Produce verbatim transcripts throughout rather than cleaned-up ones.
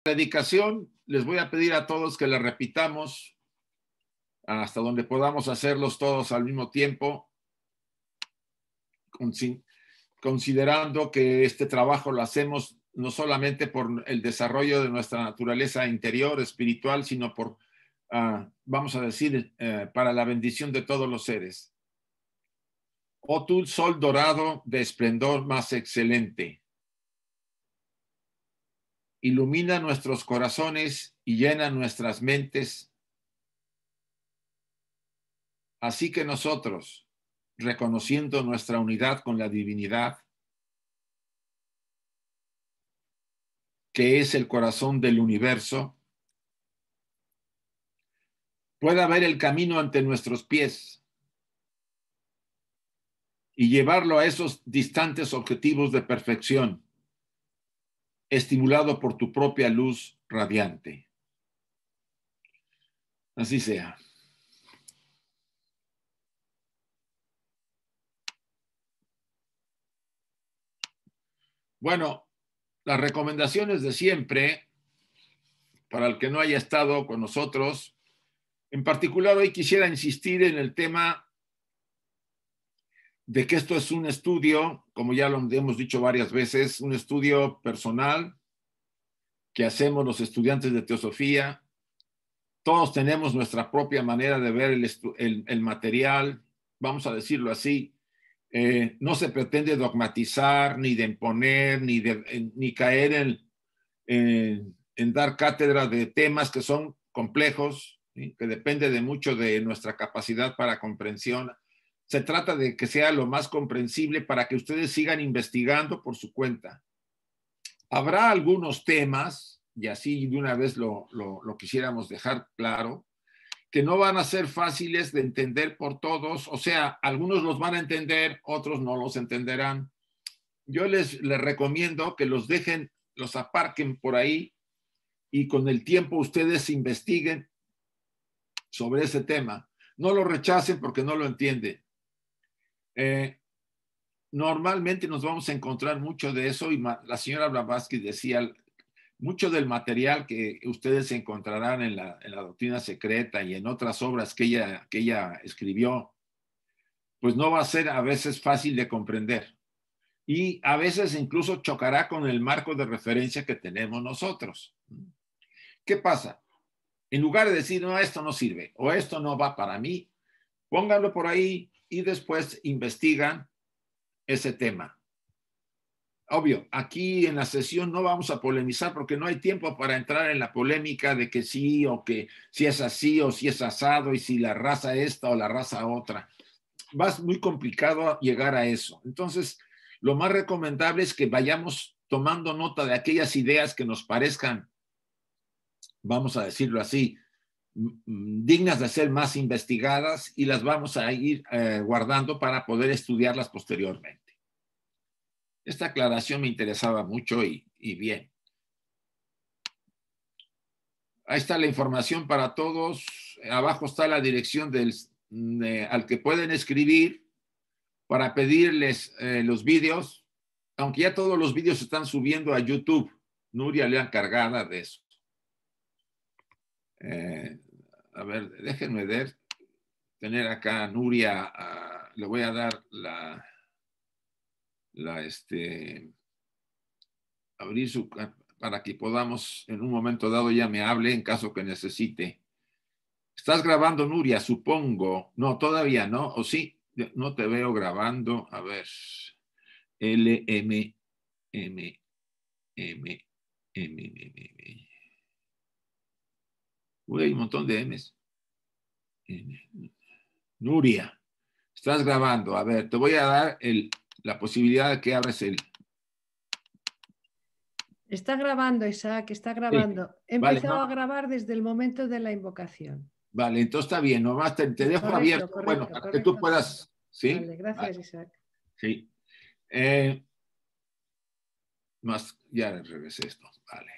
Dedicación, les voy a pedir a todos que la repitamos hasta donde podamos hacerlos todos al mismo tiempo, considerando que este trabajo lo hacemos no solamente por el desarrollo de nuestra naturaleza interior, espiritual, sino por, uh, vamos a decir, uh, para la bendición de todos los seres. Oh tú, sol dorado de esplendor más excelente, ilumina nuestros corazones y llena nuestras mentes, así que nosotros, reconociendo nuestra unidad con la divinidad, que es el corazón del universo, pueda ver el camino ante nuestros pies y llevarlo a esos distantes objetivos de perfección, estimulado por tu propia luz radiante. Así sea. Bueno, las recomendaciones de siempre, para el que no haya estado con nosotros, en particular hoy quisiera insistir en el tema de que esto es un estudio, como ya lo hemos dicho varias veces, un estudio personal que hacemos los estudiantes de teosofía. Todos tenemos nuestra propia manera de ver el, el, el material, vamos a decirlo así. Eh, no se pretende dogmatizar, ni de imponer, ni, de, en, ni caer en, en, en dar cátedra de temas que son complejos, ¿sí? Que depende de mucho de nuestra capacidad para comprensión. Se trata de que sea lo más comprensible para que ustedes sigan investigando por su cuenta. Habrá algunos temas, y así de una vez lo, lo, lo quisiéramos dejar claro, que no van a ser fáciles de entender por todos, o sea, algunos los van a entender, otros no los entenderán. Yo les, les recomiendo que los dejen, los aparquen por ahí y con el tiempo ustedes investiguen sobre ese tema. No lo rechacen porque no lo entienden. Eh, normalmente nos vamos a encontrar mucho de eso y la señora Blavatsky decía, mucho del material que ustedes encontrarán en la, en la Doctrina Secreta y en otras obras que ella, que ella escribió, pues no va a ser a veces fácil de comprender. Y a veces incluso chocará con el marco de referencia que tenemos nosotros. ¿Qué pasa? En lugar de decir, no, esto no sirve o esto no va para mí, pónganlo por ahí y después investigan ese tema. Obvio, aquí en la sesión no vamos a polemizar porque no hay tiempo para entrar en la polémica de que sí o que si es así o si es asado y si la raza esta o la raza otra. Va a ser muy complicado llegar a eso. Entonces, lo más recomendable es que vayamos tomando nota de aquellas ideas que nos parezcan, vamos a decirlo así, dignas de ser más investigadas y las vamos a ir eh, guardando para poder estudiarlas posteriormente. Esta aclaración me interesaba mucho y, y bien. Ahí está la información para todos. Abajo está la dirección del, eh, al que pueden escribir para pedirles eh, los vídeos, aunque ya todos los vídeos se están subiendo a YouTube. Nuria le ha encargada de eso. Eh, a ver, déjenme ver, tener acá a Nuria, uh, le voy a dar la, la este, abrir su, para que podamos en un momento dado ya me hable en caso que necesite. ¿Estás grabando, Nuria? Supongo. No, todavía no, ¿o sí? No te veo grabando. A ver. L, M, M, M, M, M, M. Uy, hay un montón de M's. M. Nuria, estás grabando. A ver, te voy a dar el, la posibilidad de que abres el... Está grabando, Isaac, está grabando. Sí. He empezado Vale, no. a grabar desde el momento de la invocación. Vale, entonces está bien. Nomás te, te dejo Correcto, abierto. correcto, Bueno, para correcto, que tú puedas... ¿Sí? Vale, gracias, vale. Isaac. Sí. Eh, más, ya regresé esto. Vale.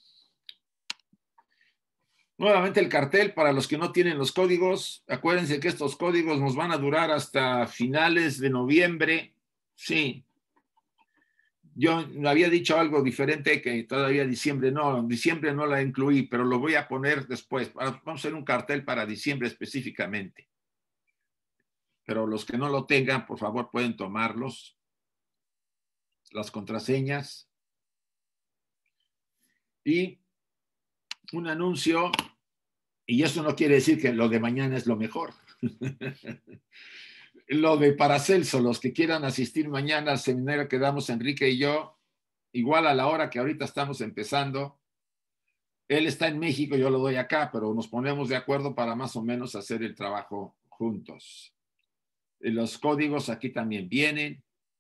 Nuevamente el cartel para los que no tienen los códigos. Acuérdense que estos códigos nos van a durar hasta finales de noviembre. Sí. yo había dicho algo diferente que todavía diciembre no, en diciembre no la incluí, pero lo voy a poner después. Vamos a hacer un cartel para diciembre específicamente. Pero los que no lo tengan, por favor, pueden tomarlos. Las contraseñas. Y un anuncio, y eso no quiere decir que lo de mañana es lo mejor. Lo de Paracelso, los que quieran asistir mañana al seminario que damos Enrique y yo, igual a la hora que ahorita estamos empezando. Él está en México, yo lo doy acá, pero nos ponemos de acuerdo para más o menos hacer el trabajo juntos. Los códigos aquí también vienen.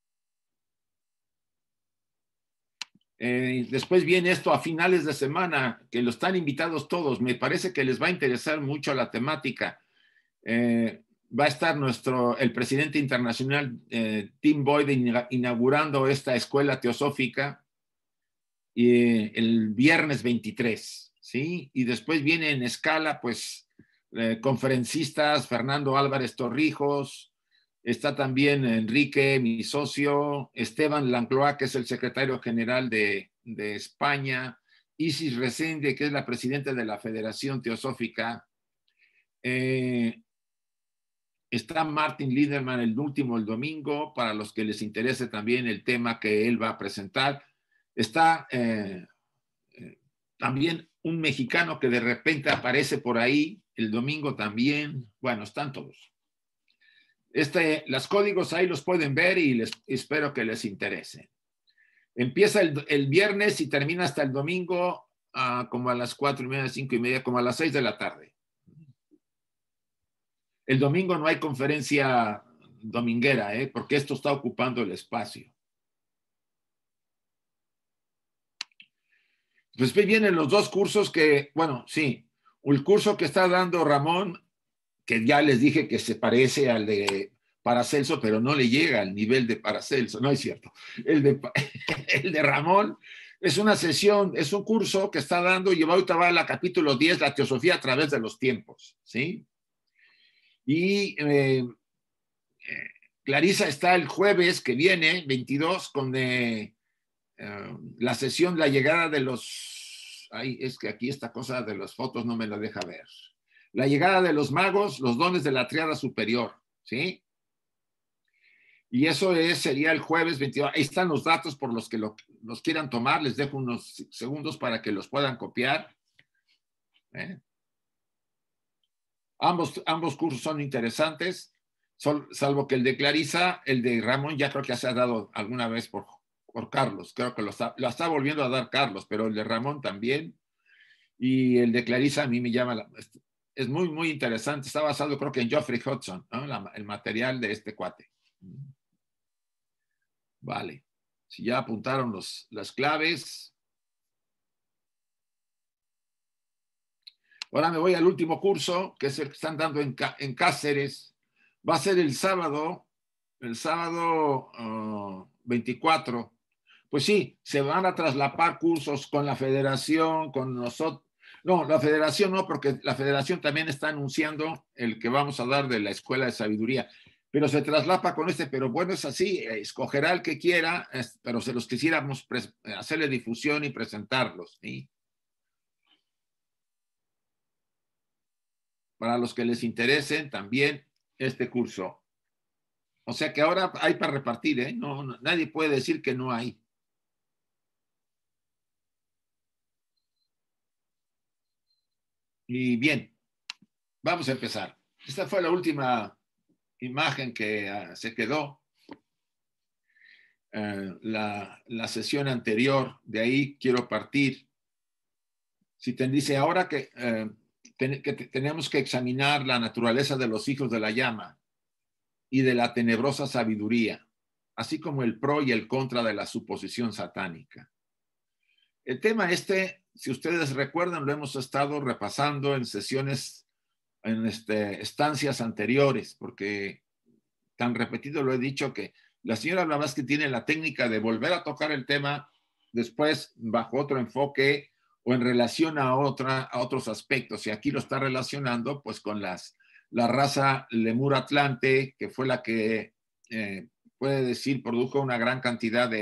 Eh, después viene esto a finales de semana, que lo están invitados todos. Me parece que les va a interesar mucho la temática. Eh, va a estar nuestro, el presidente internacional, eh, Tim Boyd, inaugurando esta escuela teosófica y, el viernes veintitrés, ¿sí? Y después viene en escala, pues, eh, conferencistas, Fernando Álvarez Torrijos, está también Enrique, mi socio, Esteban Lancloa, que es el secretario general de, de España, Isis Resende, que es la presidenta de la Federación Teosófica, eh, está Martin Liederman el último, el domingo, para los que les interese también el tema que él va a presentar. Está eh, eh, también un mexicano que de repente aparece por ahí, el domingo también. Bueno, están todos. Este, los códigos ahí los pueden ver y les, espero que les interese. Empieza el, el viernes y termina hasta el domingo uh, como a las cuatro y media, cinco y media, como a las seis de la tarde. El domingo no hay conferencia dominguera, ¿eh? Porque esto está ocupando el espacio. Después vienen los dos cursos que, bueno, sí, el curso que está dando Ramón, que ya les dije que se parece al de Paracelso, pero no le llega al nivel de Paracelso, no es cierto. El de, el de Ramón es una sesión, es un curso que está dando, y ahorita va al capítulo diez, la teosofía a través de los tiempos, ¿sí? Y eh, eh, Clarisa está el jueves que viene, veintidós, con eh, eh, la sesión, la llegada de los... Ay, es que aquí esta cosa de las fotos no me la deja ver. La llegada de los magos, los dones de la triada superior, ¿sí? Y eso es, sería el jueves veintidós. Ahí están los datos por los que lo, los quieran tomar. Les dejo unos segundos para que los puedan copiar. ¿Eh? Ambos, ambos cursos son interesantes, son, salvo que el de Clarisa, el de Ramón ya creo que se ha dado alguna vez por, por Carlos. Creo que lo está, lo está volviendo a dar Carlos, pero el de Ramón también. Y el de Clarisa a mí me llama... La, es muy, muy interesante. Está basado, creo que en Geoffrey Hudson, ¿no? La, el material de este cuate. Vale. Si ya apuntaron los, las claves. Ahora me voy al último curso, que es el que están dando en, en Cáceres. Va a ser el sábado, el sábado uh, veinticuatro. Pues sí, se van a traslapar cursos con la federación, con nosotros. No, la federación no, porque la federación también está anunciando el que vamos a dar de la Escuela de Sabiduría, pero se traslapa con este, pero bueno, es así, escogerá el que quiera, pero se los quisiéramos hacerle difusión y presentarlos, ¿sí? Para los que les interesen también este curso. O sea que ahora hay para repartir, ¿eh? No, no, nadie puede decir que no hay. Y bien, vamos a empezar. Esta fue la última imagen que uh, se quedó. Uh, la, la sesión anterior, de ahí quiero partir. Si te dice ahora que, uh, ten, que tenemos que examinar la naturaleza de los hijos de la llama y de la tenebrosa sabiduría, así como el pro y el contra de la suposición satánica. El tema este, si ustedes recuerdan, lo hemos estado repasando en sesiones, en este, estancias anteriores, porque tan repetido lo he dicho que la señora Blavatsky tiene la técnica de volver a tocar el tema después bajo otro enfoque o en relación a, otra, a otros aspectos. Y aquí lo está relacionando pues con las, la raza Lemur Atlante, que fue la que, eh, puede decir, produjo una gran cantidad de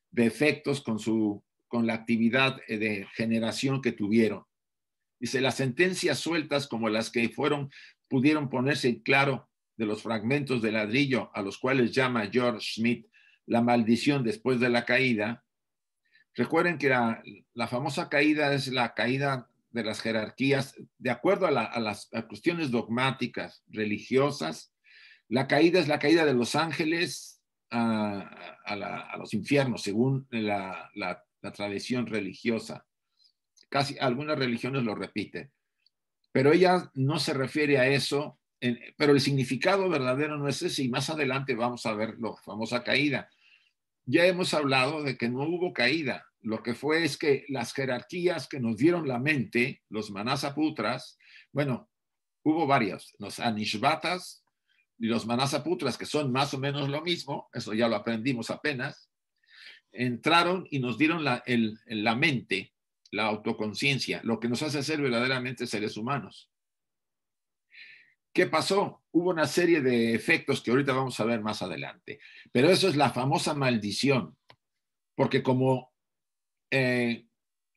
de efectos con, su, con la actividad de generación que tuvieron. Dice, las sentencias sueltas como las que fueron, pudieron ponerse en claro de los fragmentos de ladrillo a los cuales llama George Smith la maldición después de la caída. Recuerden que la, la famosa caída es la caída de las jerarquías de acuerdo a, la, a las a cuestiones dogmáticas, religiosas. La caída es la caída de los ángeles a, a, la, a los infiernos, según la, la, la tradición religiosa. Casi algunas religiones lo repiten, pero ella no se refiere a eso, en, pero el significado verdadero no es ese, y más adelante vamos a ver la famosa caída. Ya hemos hablado de que no hubo caída, lo que fue es que las jerarquías que nos dieron la mente, los manasaputras, bueno, hubo varios, los anishvatas y los manasaputras, que son más o menos lo mismo, eso ya lo aprendimos apenas, entraron y nos dieron la, el, la mente, la autoconciencia, lo que nos hace ser verdaderamente seres humanos. ¿Qué pasó? Hubo una serie de efectos que ahorita vamos a ver más adelante, pero eso es la famosa maldición, porque como eh,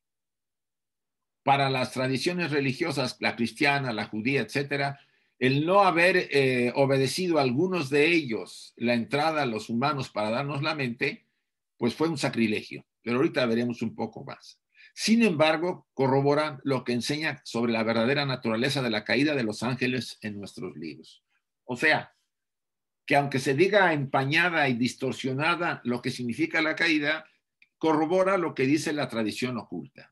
para las tradiciones religiosas, la cristiana, la judía, etcétera, el no haber eh, obedecido a algunos de ellos la entrada a los humanos para darnos la mente, pues fue un sacrilegio, pero ahorita veremos un poco más. Sin embargo, corroboran lo que enseña sobre la verdadera naturaleza de la caída de los ángeles en nuestros libros. O sea, que aunque se diga empañada y distorsionada lo que significa la caída, corrobora lo que dice la tradición oculta.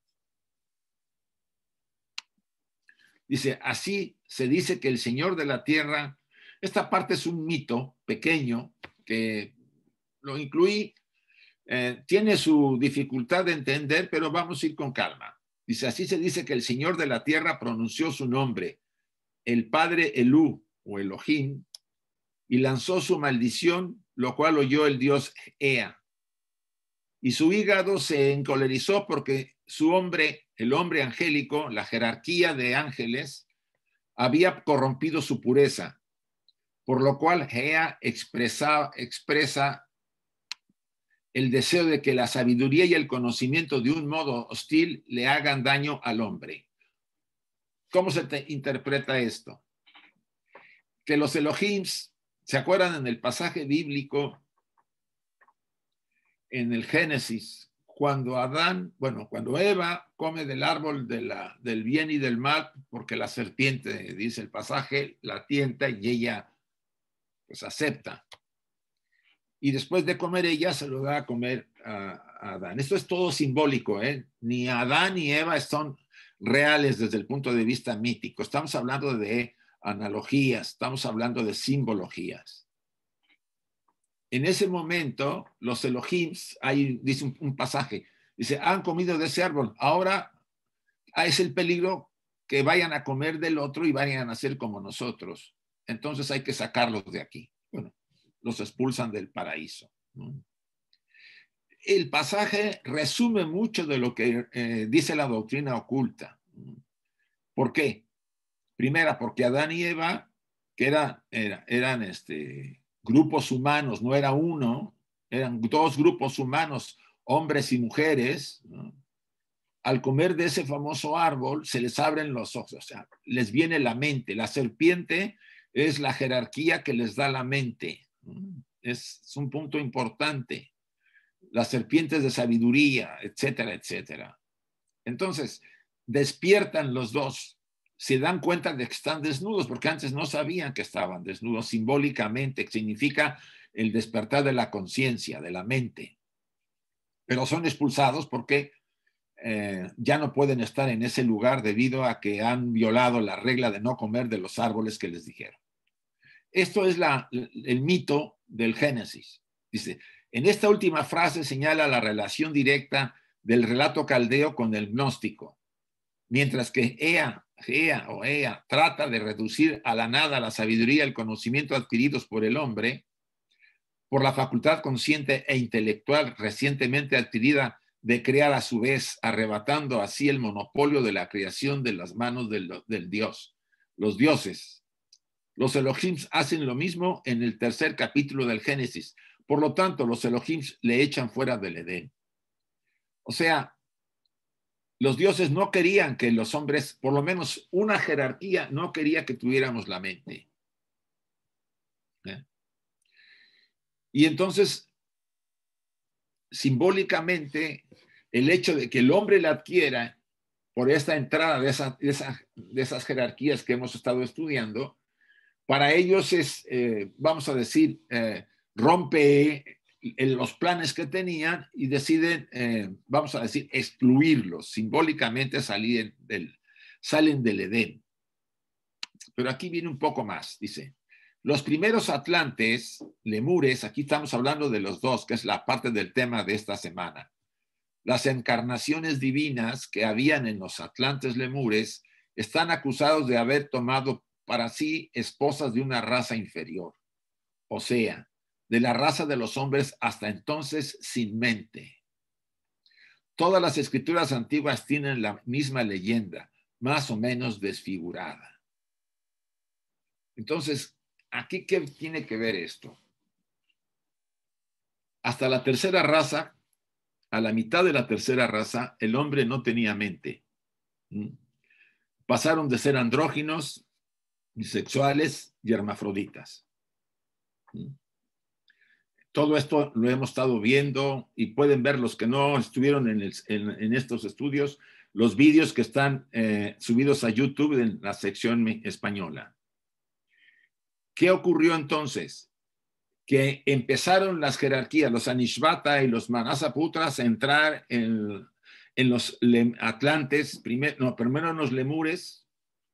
Dice, así se dice que el Señor de la Tierra, esta parte es un mito pequeño que lo incluí, eh, tiene su dificultad de entender, pero vamos a ir con calma. Dice, así se dice que el Señor de la Tierra pronunció su nombre, el Padre Elú o Elohim, y lanzó su maldición, lo cual oyó el dios Ea. Y su hígado se encolerizó porque su hombre, el hombre angélico, la jerarquía de ángeles, había corrompido su pureza, por lo cual Ea expresa, expresa el deseo de que la sabiduría y el conocimiento de un modo hostil le hagan daño al hombre. ¿Cómo se te interpreta esto? Que los Elohims, ¿se acuerdan en el pasaje bíblico, en el Génesis, cuando Adán, bueno, cuando Eva come del árbol de la, del bien y del mal, porque la serpiente, dice el pasaje, la tienta y ella pues acepta. Y después de comer ella se lo da a comer a, a Adán. Esto es todo simbólico, ¿eh? Ni Adán ni Eva son reales desde el punto de vista mítico. Estamos hablando de analogías, estamos hablando de simbologías. En ese momento, los Elohims, ahí dice un, un pasaje, dice, han comido de ese árbol, ahora es el peligro que vayan a comer del otro y vayan a ser como nosotros. Entonces hay que sacarlos de aquí. Bueno, los expulsan del paraíso. El pasaje resume mucho de lo que eh, dice la doctrina oculta. ¿Por qué? Primera, porque Adán y Eva, que era, era, eran este, grupos humanos, no era uno, eran dos grupos humanos, hombres y mujeres, ¿no? Al comer de ese famoso árbol se les abren los ojos, o sea, les viene la mente. La serpiente es la jerarquía que les da la mente. Es, es un punto importante. Las serpientes de sabiduría, etcétera, etcétera. Entonces, despiertan los dos. Se dan cuenta de que están desnudos, porque antes no sabían que estaban desnudos simbólicamente, que significa el despertar de la conciencia, de la mente. Pero son expulsados porque eh, ya no pueden estar en ese lugar debido a que han violado la regla de no comer de los árboles que les dijeron. Esto es la, el mito del Génesis. Dice, en esta última frase señala la relación directa del relato caldeo con el gnóstico, mientras que Ea, Ea o Ea trata de reducir a la nada la sabiduría y el conocimiento adquiridos por el hombre, por la facultad consciente e intelectual recientemente adquirida de crear a su vez, arrebatando así el monopolio de la creación de las manos del, del Dios, los dioses. Los Elohims hacen lo mismo en el tercer capítulo del Génesis, Por lo tanto, los Elohim le echan fuera del Edén. O sea, los dioses no querían que los hombres, por lo menos una jerarquía, no quería que tuviéramos la mente. ¿Eh? Y entonces, simbólicamente, el hecho de que el hombre la adquiera por esta entrada de, esa, de, esa, de esas jerarquías que hemos estado estudiando, para ellos es, eh, vamos a decir, eh, rompe los planes que tenían y deciden, eh, vamos a decir, excluirlos, simbólicamente salir del, salen del Edén. Pero aquí viene un poco más, dice, los primeros atlantes, lemures, aquí estamos hablando de los dos, que es la parte del tema de esta semana. Las encarnaciones divinas que habían en los atlantes lemures están acusados de haber tomado para sí esposas de una raza inferior, o sea, de la raza de los hombres hasta entonces sin mente. Todas las escrituras antiguas tienen la misma leyenda, más o menos desfigurada. Entonces, ¿aquí qué tiene que ver esto? Hasta la tercera raza, a la mitad de la tercera raza, el hombre no tenía mente. Pasaron de ser andróginos, bisexuales y hermafroditas. Todo esto lo hemos estado viendo y pueden ver los que no estuvieron en, el, en, en estos estudios, los vídeos que están eh, subidos a YouTube en la sección española. ¿Qué ocurrió entonces? Que empezaron las jerarquías, los Anishvata y los Manasaputras a entrar en, en los atlantes, primer, no, primero en los lemures,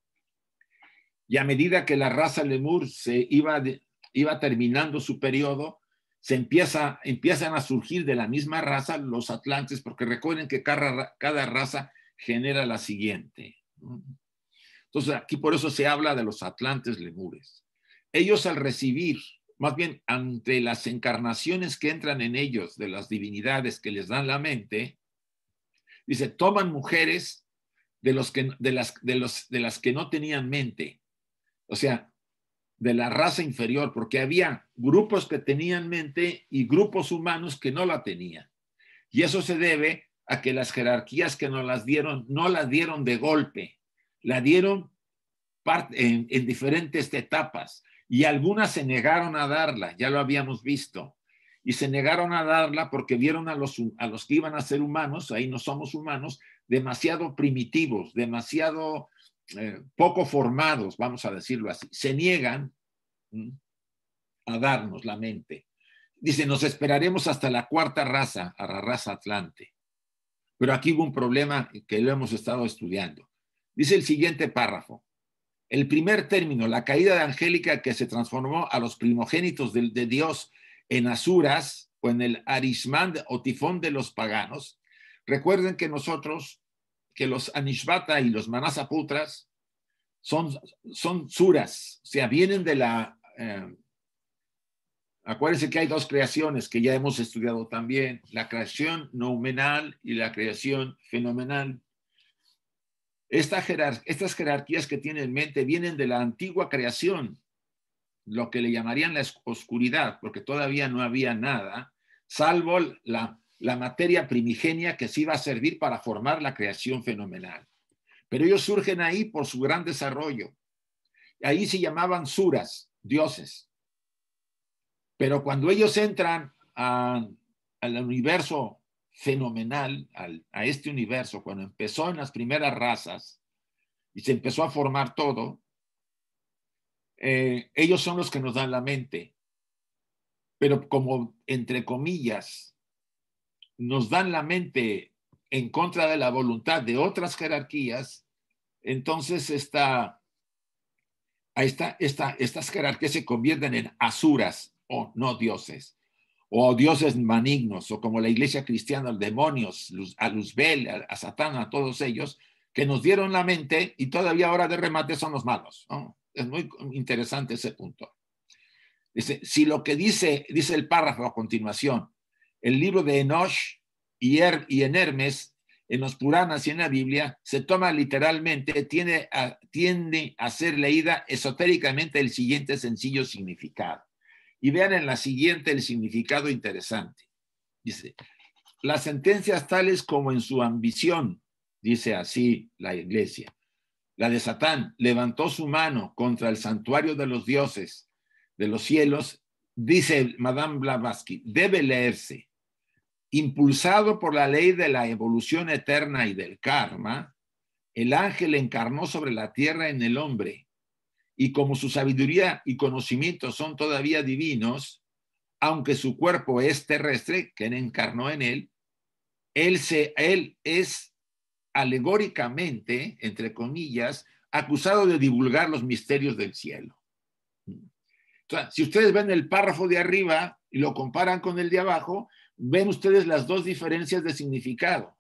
y a medida que la raza lemur se iba, de, iba terminando su periodo, se empieza, empiezan a surgir de la misma raza los atlantes, porque recuerden que cada, cada raza genera la siguiente. Entonces aquí por eso se habla de los atlantes lemures. Ellos al recibir, más bien ante las encarnaciones que entran en ellos de las divinidades que les dan la mente, dice, toman mujeres de, los que, de, las, de, los, de las que no tenían mente, o sea, de la raza inferior, porque había grupos que tenían mente y grupos humanos que no la tenían. Y eso se debe a que las jerarquías que nos las dieron, no las dieron de golpe, la dieron en, en diferentes etapas. Y algunas se negaron a darla, ya lo habíamos visto. Y se negaron a darla porque vieron a los, a los que iban a ser humanos, ahí no somos humanos, demasiado primitivos, demasiado eh, poco formados, vamos a decirlo así. Se niegan ¿m? a darnos la mente. Dice, nos esperaremos hasta la cuarta raza, a la raza Atlante. Pero aquí hubo un problema que lo hemos estado estudiando. Dice el siguiente párrafo. El primer término, la caída de Angélica que se transformó a los primogénitos de, de Dios en asuras o en el arismán o tifón de los paganos. Recuerden que nosotros, que los Anishvata y los Manasaputras son, son suras, o sea, vienen de la... Eh, acuérdense que hay dos creaciones que ya hemos estudiado también, la creación noumenal y la creación fenomenal. Esta jerar, estas jerarquías que tiene en mente vienen de la antigua creación, lo que le llamarían la oscuridad, porque todavía no había nada, salvo la, la materia primigenia que se iba a servir para formar la creación fenomenal. Pero ellos surgen ahí por su gran desarrollo. Ahí se llamaban suras, dioses. Pero cuando ellos entran a, al universo fenomenal, al, a este universo, cuando empezó en las primeras razas y se empezó a formar todo, eh, ellos son los que nos dan la mente. Pero como, entre comillas, nos dan la mente en contra de la voluntad de otras jerarquías, entonces esta, esta, esta, estas jerarquías se convierten en asuras o no dioses, o dioses malignos, o como la iglesia cristiana, demonios, a Luzbel, a, a Satán, a todos ellos, que nos dieron la mente y todavía ahora de remate son los malos, ¿no? Es muy interesante ese punto. Dice, si lo que dice, dice el párrafo a continuación, el libro de Enosh y, er, y en Hermes, en los Puranas y en la Biblia, se toma literalmente, tiende a, tiende a ser leída esotéricamente el siguiente sencillo significado. Y vean en la siguiente el significado interesante. Dice, las sentencias tales como en su ambición, dice así la iglesia, la de Satán, levantó su mano contra el santuario de los dioses de los cielos, dice Madame Blavatsky, debe leerse. Impulsado por la ley de la evolución eterna y del karma, el ángel encarnó sobre la tierra en el hombre, y como su sabiduría y conocimiento son todavía divinos, aunque su cuerpo es terrestre, que encarnó en él, él, se, él es alegóricamente, entre comillas, acusado de divulgar los misterios del cielo. Entonces, si ustedes ven el párrafo de arriba y lo comparan con el de abajo, ven ustedes las dos diferencias de significado.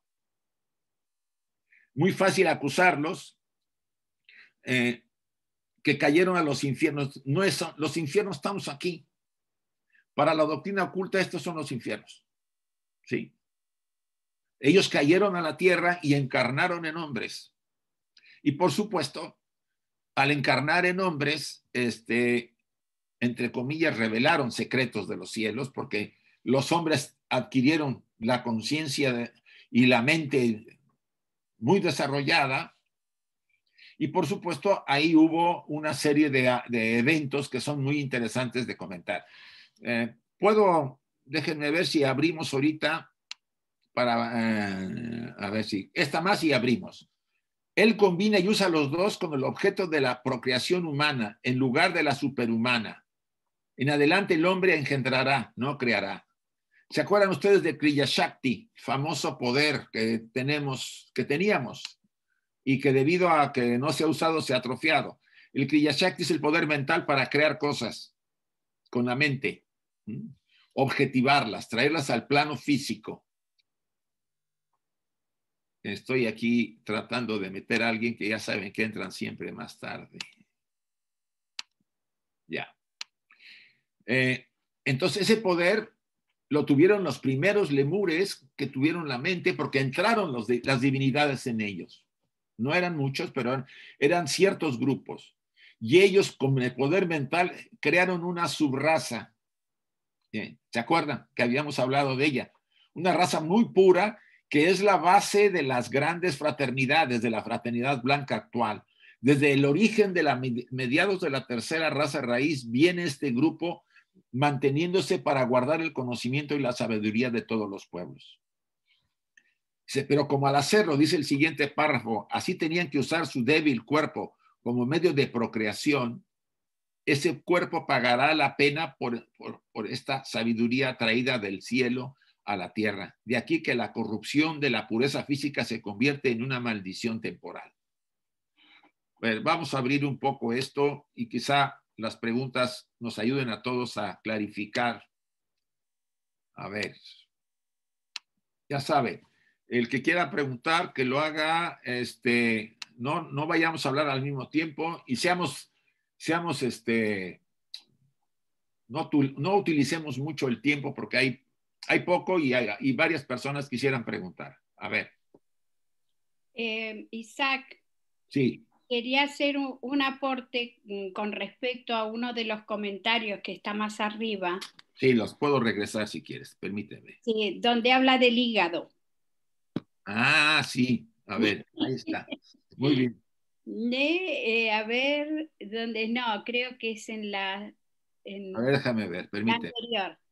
Muy fácil acusarlos eh, que cayeron a los infiernos. No es, los infiernos estamos aquí. Para la doctrina oculta estos son los infiernos. ¿Sí? Ellos cayeron a la tierra y encarnaron en hombres. Y por supuesto, al encarnar en hombres, este, entre comillas, revelaron secretos de los cielos, porque los hombres adquirieron la conciencia y la mente muy desarrollada. Y por supuesto, ahí hubo una serie de, de eventos que son muy interesantes de comentar. Eh, puedo, déjenme ver si abrimos ahorita para, eh, a ver si, esta más y abrimos. Él combina y usa los dos con el objeto de la procreación humana en lugar de la superhumana. En adelante el hombre engendrará, no creará. ¿Se acuerdan ustedes de Kriya Shakti, famoso poder que tenemos, que teníamos y que debido a que no se ha usado se ha atrofiado? El Kriya Shakti es el poder mental para crear cosas con la mente, ¿sí? Objetivarlas, traerlas al plano físico. Estoy aquí tratando de meter a alguien que ya saben que entran siempre más tarde. Ya. Eh, entonces ese poder lo tuvieron los primeros lemures que tuvieron la mente porque entraron los de, las divinidades en ellos. No eran muchos, pero eran, eran ciertos grupos. Y ellos con el poder mental crearon una subraza. ¿Sí? ¿Se acuerdan que habíamos hablado de ella? Una raza muy pura que es la base de las grandes fraternidades, de la fraternidad blanca actual. Desde el origen de la mediados de la tercera raza raíz viene este grupo manteniéndose para guardar el conocimiento y la sabiduría de todos los pueblos. Pero como al hacerlo, dice el siguiente párrafo, así tenían que usar su débil cuerpo como medio de procreación, ese cuerpo pagará la pena por, por, por esta sabiduría traída del cielo a la tierra. De aquí que la corrupción de la pureza física se convierte en una maldición temporal. Bueno, vamos a abrir un poco esto y quizá las preguntas nos ayuden a todos a clarificar. A ver, ya sabe, el que quiera preguntar, que lo haga, este, no, no vayamos a hablar al mismo tiempo y seamos, seamos, este, no, no utilicemos mucho el tiempo porque hay, hay poco y, hay, y varias personas quisieran preguntar. A ver. Eh, Isaac. Sí. Quería hacer un, un aporte con respecto a uno de los comentarios que está más arriba. Sí, los puedo regresar si quieres, permíteme. Sí, donde habla del hígado. Ah, sí, a ver, ahí está. Muy bien. De, eh, a ver, donde no, creo que es en la... En a ver, déjame ver, permíteme. La anterior.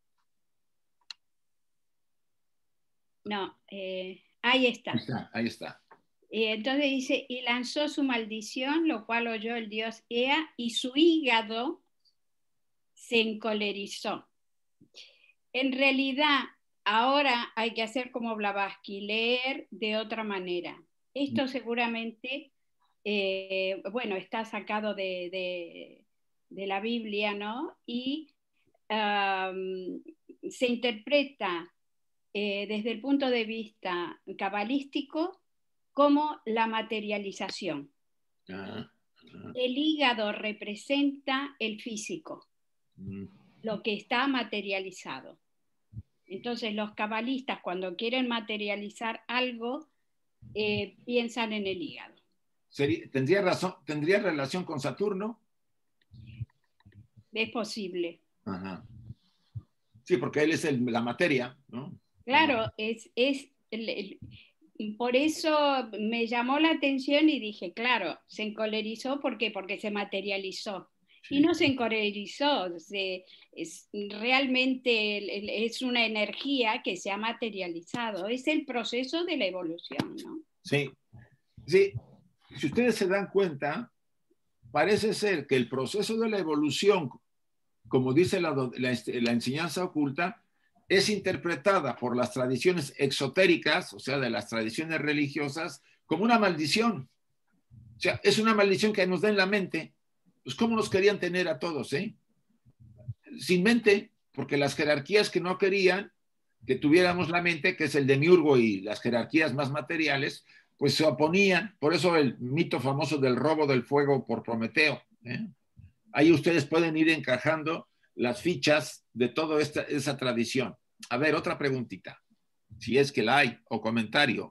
No, eh, ahí está. Ahí está, ahí está. Y entonces dice, y lanzó su maldición, lo cual oyó el dios Ea, y su hígado se encolerizó. En realidad, ahora hay que hacer como Blavatsky, leer de otra manera. Esto seguramente, eh, bueno, está sacado de, de, de la Biblia, ¿no? Y um, se interpreta eh, desde el punto de vista cabalístico como la materialización. Ajá, ajá. El hígado representa el físico, Mm. lo que está materializado. Entonces los cabalistas cuando quieren materializar algo eh, piensan en el hígado. Sería, ¿tendría, razón, ¿Tendría relación con Saturno? Es posible. Ajá. Sí, porque él es el, la materia, ¿no? Claro, es, es el, el, por eso me llamó la atención y dije, claro, se encolerizó, ¿por qué? Porque se materializó. Sí. Y no se encolerizó, se, es, realmente es una energía que se ha materializado. Es el proceso de la evolución, ¿no? Sí, sí. Si ustedes se dan cuenta, parece ser que el proceso de la evolución, como dice la, la, la enseñanza oculta, es interpretada por las tradiciones exotéricas, o sea, de las tradiciones religiosas, como una maldición. O sea, es una maldición que nos da en la mente. Pues, ¿cómo nos querían tener a todos, eh? Sin mente, porque las jerarquías que no querían que tuviéramos la mente, que es el demiurgo y las jerarquías más materiales, pues se oponían. Por eso el mito famoso del robo del fuego por Prometeo, ¿eh? Ahí ustedes pueden ir encajando las fichas de toda esta, esa tradición. A ver, otra preguntita, si es que la hay, o comentario.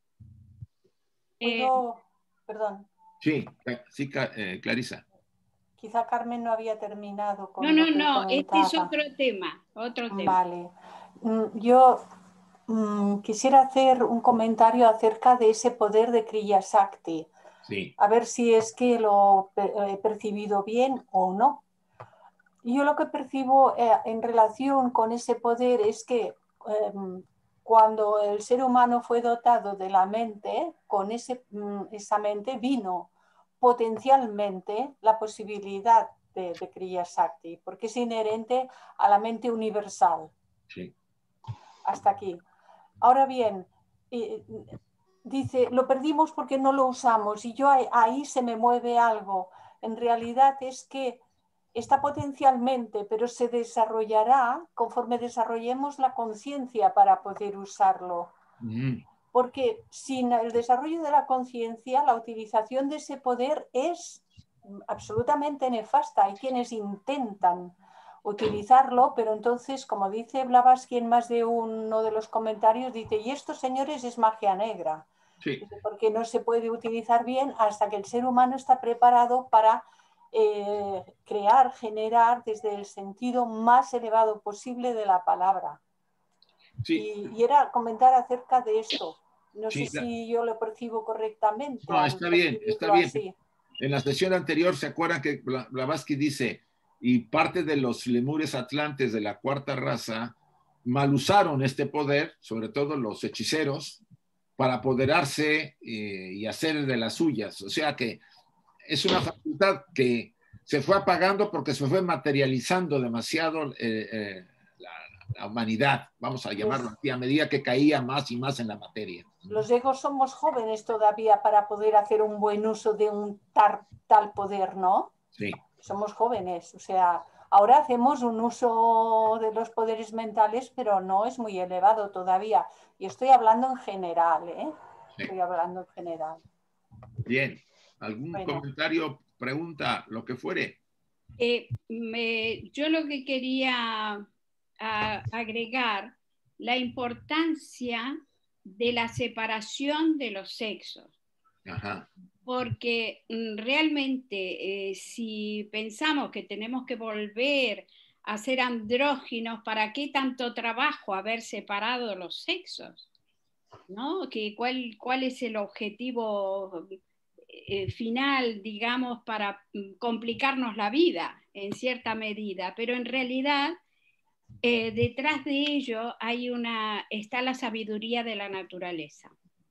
¿Puedo? Perdón. Sí, sí, eh, Clarisa. Quizá Carmen no había terminado con No, no, lo que no, comentaba. este es otro tema, otro tema. Vale. Yo mm, quisiera hacer un comentario acerca de ese poder de Kriya Shakti. Sí. A ver si es que lo he percibido bien o no. Yo lo que percibo eh, en relación con ese poder es que eh, cuando el ser humano fue dotado de la mente, con ese, esa mente vino potencialmente la posibilidad de, de Kriya Shakti, porque es inherente a la mente universal. Sí. Hasta aquí. Ahora bien, eh, dice, lo perdimos porque no lo usamos y yo ahí, ahí se me mueve algo. En realidad es que está potencialmente, pero se desarrollará conforme desarrollemos la conciencia para poder usarlo. Mm. Porque sin el desarrollo de la conciencia, la utilización de ese poder es absolutamente nefasta. Hay quienes intentan utilizarlo, pero entonces, como dice Blavatsky en más de uno de los comentarios, dice, y estos señores es magia negra. Sí. Porque no se puede utilizar bien hasta que el ser humano está preparado para eh, crear, generar desde el sentido más elevado posible de la palabra. Sí. Y, y era comentar acerca de esto. No Sí, sé la... si yo lo percibo correctamente. No, está bien, está bien. Así. En la sesión anterior, ¿se acuerdan que Blavatsky dice, y parte de los lemures atlantes de la cuarta raza mal usaron este poder, sobre todo los hechiceros, para apoderarse eh, y hacer de las suyas? O sea que es una facultad que se fue apagando porque se fue materializando demasiado eh, eh, la, la humanidad, vamos a llamarlo así, a medida que caía más y más en la materia. Los egos somos jóvenes todavía para poder hacer un buen uso de un tar, tal poder, ¿no? Sí. Somos jóvenes, o sea, ahora hacemos un uso de los poderes mentales, pero no es muy elevado todavía. Y estoy hablando en general, ¿eh? Sí. Estoy hablando en general. Bien. ¿Algún bueno. comentario, pregunta, lo que fuere? Eh, me, yo lo que quería a, agregar, la importancia de la separación de los sexos. Ajá. Porque realmente eh, si pensamos que tenemos que volver a ser andróginos, ¿para qué tanto trabajo haber separado los sexos? ¿No? ¿Que cuál, ¿Cuál es el objetivo eh, final, digamos, para complicarnos la vida en cierta medida? Pero en realidad eh, detrás de ello hay una, está la sabiduría de la naturaleza.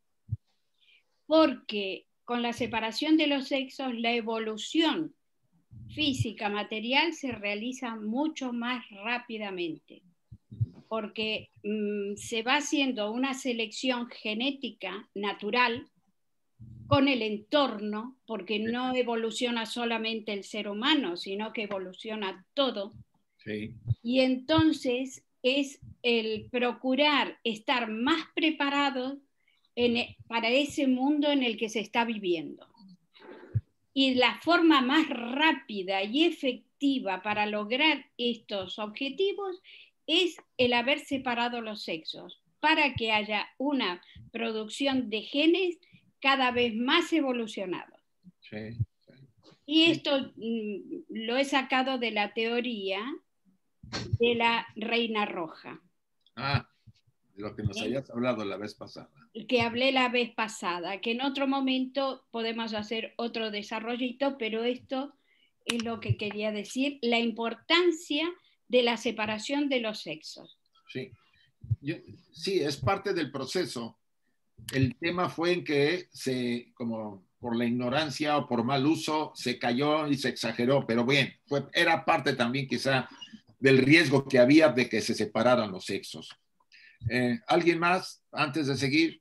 Porque con la separación de los sexos, la evolución física, material, se realiza mucho más rápidamente, porque mmm, se va haciendo una selección genética natural con el entorno, porque no evoluciona solamente el ser humano, sino que evoluciona todo. Sí. Y entonces es el procurar estar más preparados En, para ese mundo en el que se está viviendo. Y la forma más rápida y efectiva para lograr estos objetivos es el haber separado los sexos, para que haya una producción de genes cada vez más evolucionados. Sí, sí. Y esto mm, lo he sacado de la teoría de la reina roja. Ah, de lo que nos ¿Eh? habías hablado la vez pasada. Que hablé la vez pasada, que en otro momento podemos hacer otro desarrollito, pero esto es lo que quería decir, la importancia de la separación de los sexos. Sí, Yo, sí, es parte del proceso. El tema fue en que se, como por la ignorancia o por mal uso, se cayó y se exageró, pero bien, fue, era parte también quizá del riesgo que había de que se separaran los sexos. Eh, ¿Alguien más antes de seguir?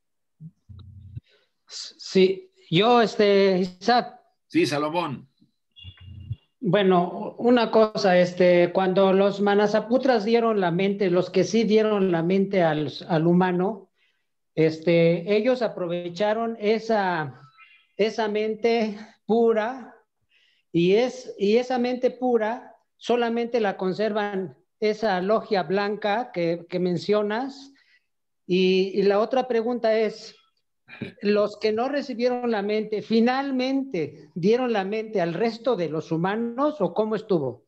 Sí, yo, este, Isaac. Sí, Salomón. Bueno, una cosa, este, cuando los Manasaputras dieron la mente, los que sí dieron la mente al, al humano, este, ellos aprovecharon esa, esa mente pura y, es, y esa mente pura solamente la conservan esa logia blanca que, que mencionas. Y, y la otra pregunta es, los que no recibieron la mente, ¿finalmente dieron la mente al resto de los humanos o cómo estuvo?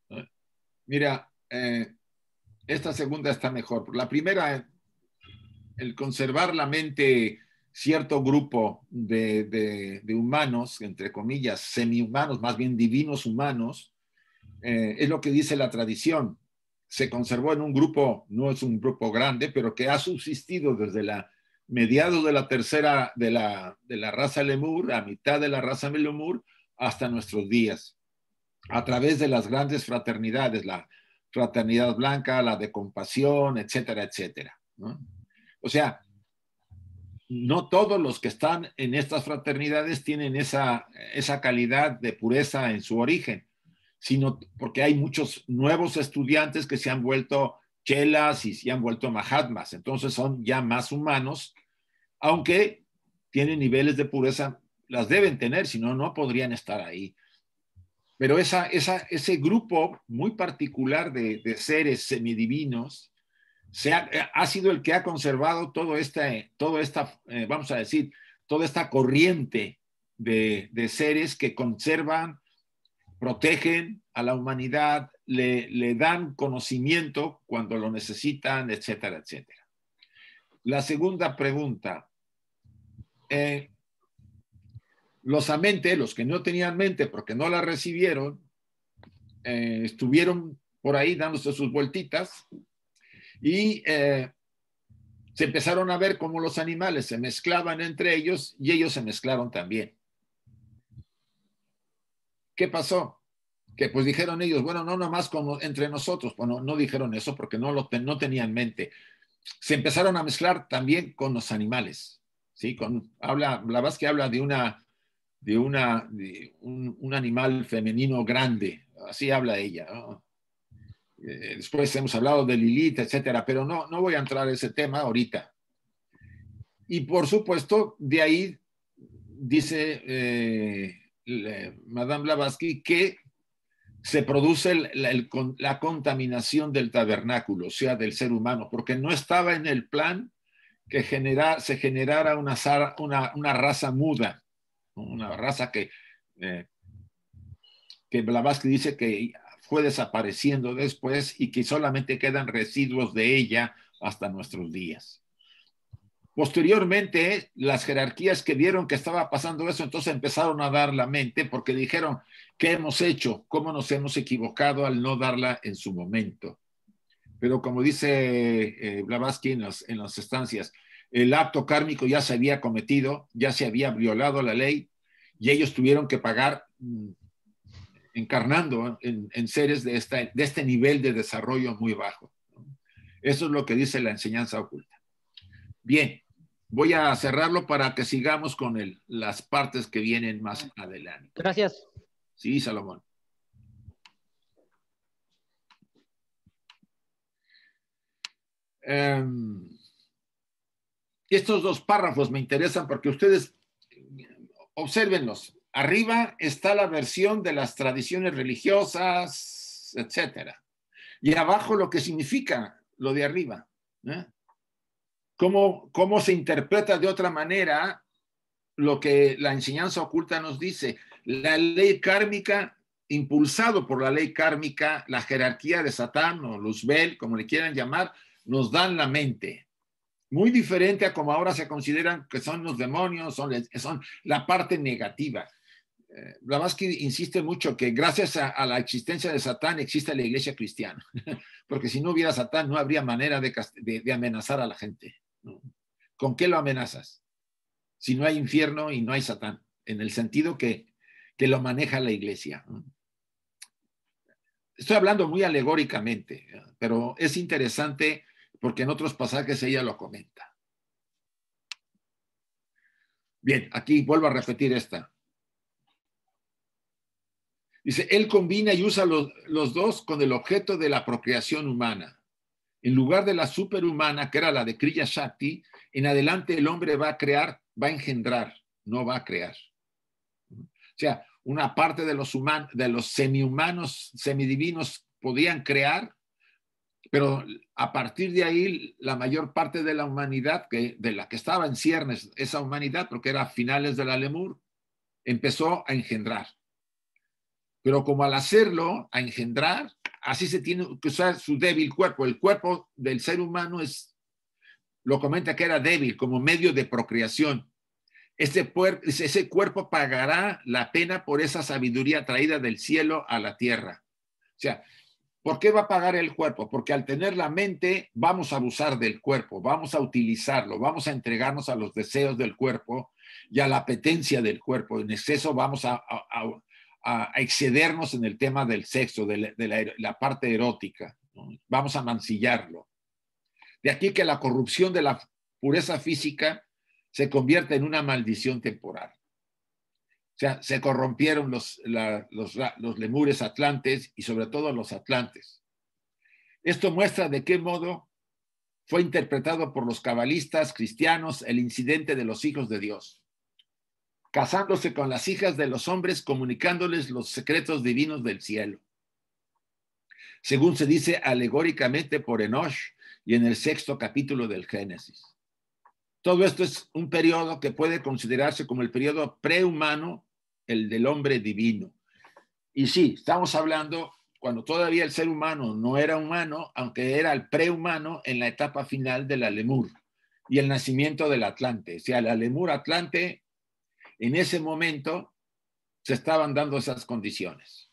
Mira, eh, esta segunda está mejor. La primera, el conservar la mente cierto grupo de, de, de humanos, entre comillas, semi-humanos, más bien divinos humanos, eh, es lo que dice la tradición. Se conservó en un grupo, no es un grupo grande, pero que ha subsistido desde la mediados de la tercera, de la, de la raza Lemur, a mitad de la raza Lemur, hasta nuestros días, a través de las grandes fraternidades, la fraternidad blanca, la de compasión, etcétera, etcétera, ¿no? O sea, no todos los que están en estas fraternidades tienen esa, esa calidad de pureza en su origen, sino porque hay muchos nuevos estudiantes que se han vuelto chelas y se han vuelto mahatmas, entonces son ya más humanos, aunque tienen niveles de pureza, las deben tener, si no, no podrían estar ahí. Pero esa, esa, ese grupo muy particular de, de seres semidivinos se ha, ha sido el que ha conservado todo este, todo esta, eh, vamos a decir, toda esta corriente de, de seres que conservan, protegen a la humanidad, le, le dan conocimiento cuando lo necesitan, etcétera, etcétera. La segunda pregunta. Eh, los amente, los que no tenían mente porque no la recibieron, eh, estuvieron por ahí dándose sus vueltitas y eh, se empezaron a ver cómo los animales se mezclaban entre ellos y ellos se mezclaron también. ¿Qué pasó? Que pues dijeron ellos, bueno, no nomás como entre nosotros, bueno, no dijeron eso porque no, lo ten, no tenían mente. Se empezaron a mezclar también con los animales, ¿sí? Con, habla, Blavatsky habla de, una, de, una, de un, un animal femenino grande, así habla ella, ¿no? Eh, después hemos hablado de Lilith, etcétera, pero no, no voy a entrar en ese tema ahorita. Y por supuesto, de ahí dice eh, le, Madame Blavatsky que se produce el, el, el, la contaminación del tabernáculo, o sea, del ser humano, porque no estaba en el plan que genera, se generara una, una, una raza muda, una raza que, eh, que Blavatsky dice que fue desapareciendo después y que solamente quedan residuos de ella hasta nuestros días. Posteriormente, las jerarquías que vieron que estaba pasando eso, entonces empezaron a dar la mente porque dijeron, ¿qué hemos hecho? ¿Cómo nos hemos equivocado al no darla en su momento? Pero como dice eh, Blavatsky en, los, en las estancias, el acto kármico ya se había cometido, ya se había violado la ley y ellos tuvieron que pagar mmm, encarnando en, en seres de, esta, de este nivel de desarrollo muy bajo. Eso es lo que dice la enseñanza oculta. Bien, voy a cerrarlo para que sigamos con el, las partes que vienen más adelante. Gracias. Sí, Salomón. Um, estos dos párrafos me interesan porque ustedes obsérvenlos. Arriba está la versión de las tradiciones religiosas, etcétera. Y abajo lo que significa lo de arriba, ¿eh? ¿Cómo, cómo se interpreta de otra manera lo que la enseñanza oculta nos dice? La ley kármica impulsado por la ley kármica, la jerarquía de Satán o Luzbel, como le quieran llamar, nos dan la mente. Muy diferente a como ahora se consideran que son los demonios, son, son la parte negativa. Eh, Blavatsky insiste mucho que gracias a, a la existencia de Satán existe la iglesia cristiana, porque si no hubiera Satán no habría manera de, de, de amenazar a la gente, ¿no? ¿Con qué lo amenazas? Si no hay infierno y no hay Satán, en el sentido que, que lo maneja la iglesia. Estoy hablando muy alegóricamente, pero es interesante porque en otros pasajes ella lo comenta. Bien, aquí vuelvo a repetir esta. Dice, él combina y usa los, los dos con el objeto de la procreación humana. En lugar de la superhumana, que era la de Kriya Shakti, en adelante el hombre va a crear, va a engendrar, no va a crear. O sea, una parte de los, humanos, de los semihumanos, semidivinos podían crear, pero a partir de ahí la mayor parte de la humanidad, que, de la que estaba en ciernes esa humanidad, porque era a finales de la Lemur, empezó a engendrar. Pero como al hacerlo, a engendrar, así se tiene que usar su débil cuerpo. El cuerpo del ser humano es, lo comenta que era débil como medio de procreación. Ese, ese cuerpo pagará la pena por esa sabiduría traída del cielo a la tierra. O sea, ¿por qué va a pagar el cuerpo? Porque al tener la mente vamos a abusar del cuerpo, vamos a utilizarlo, vamos a entregarnos a los deseos del cuerpo y a la apetencia del cuerpo. En exceso vamos a, a, a a excedernos en el tema del sexo, de la, de la, la parte erótica, ¿no? Vamos a mancillarlo. De aquí que la corrupción de la pureza física se convierte en una maldición temporal. O sea, se corrompieron los, la, los, los lemures atlantes y sobre todo los atlantes. Esto muestra de qué modo fue interpretado por los cabalistas cristianos el incidente de los hijos de Dios, casándose con las hijas de los hombres, comunicándoles los secretos divinos del cielo. Según se dice alegóricamente por Enosh y en el sexto capítulo del Génesis. Todo esto es un periodo que puede considerarse como el periodo prehumano, el del hombre divino. Y sí, estamos hablando cuando todavía el ser humano no era humano, aunque era el prehumano en la etapa final de la Lemur y el nacimiento del Atlante. O sea, la Lemur Atlante, en ese momento se estaban dando esas condiciones.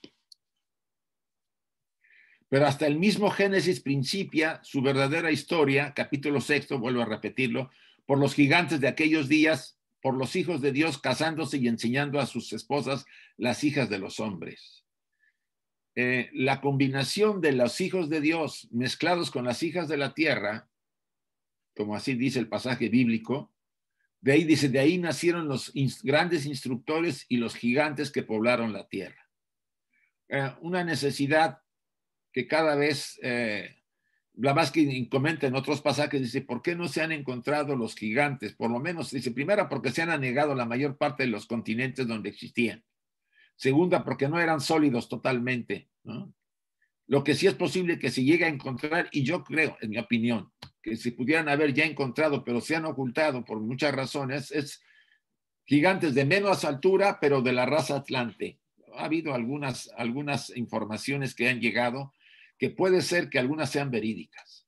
Pero hasta el mismo Génesis principia su verdadera historia, capítulo sexto, vuelvo a repetirlo, por los gigantes de aquellos días, por los hijos de Dios casándose y enseñando a sus esposas las hijas de los hombres. Eh, la combinación de los hijos de Dios mezclados con las hijas de la tierra, como así dice el pasaje bíblico, de ahí dice, de ahí nacieron los grandes instructores y los gigantes que poblaron la tierra. Eh, una necesidad que cada vez, eh, Blavatsky comenta en otros pasajes, dice, ¿por qué no se han encontrado los gigantes? Por lo menos, dice, primera, porque se han anegado la mayor parte de los continentes donde existían. Segunda, porque no eran sólidos totalmente, ¿no? Lo que sí es posible que se llegue a encontrar, y yo creo, en mi opinión, que se pudieran haber ya encontrado, pero se han ocultado por muchas razones, es gigantes de menos altura, pero de la raza atlante. Ha habido algunas, algunas informaciones que han llegado, que puede ser que algunas sean verídicas.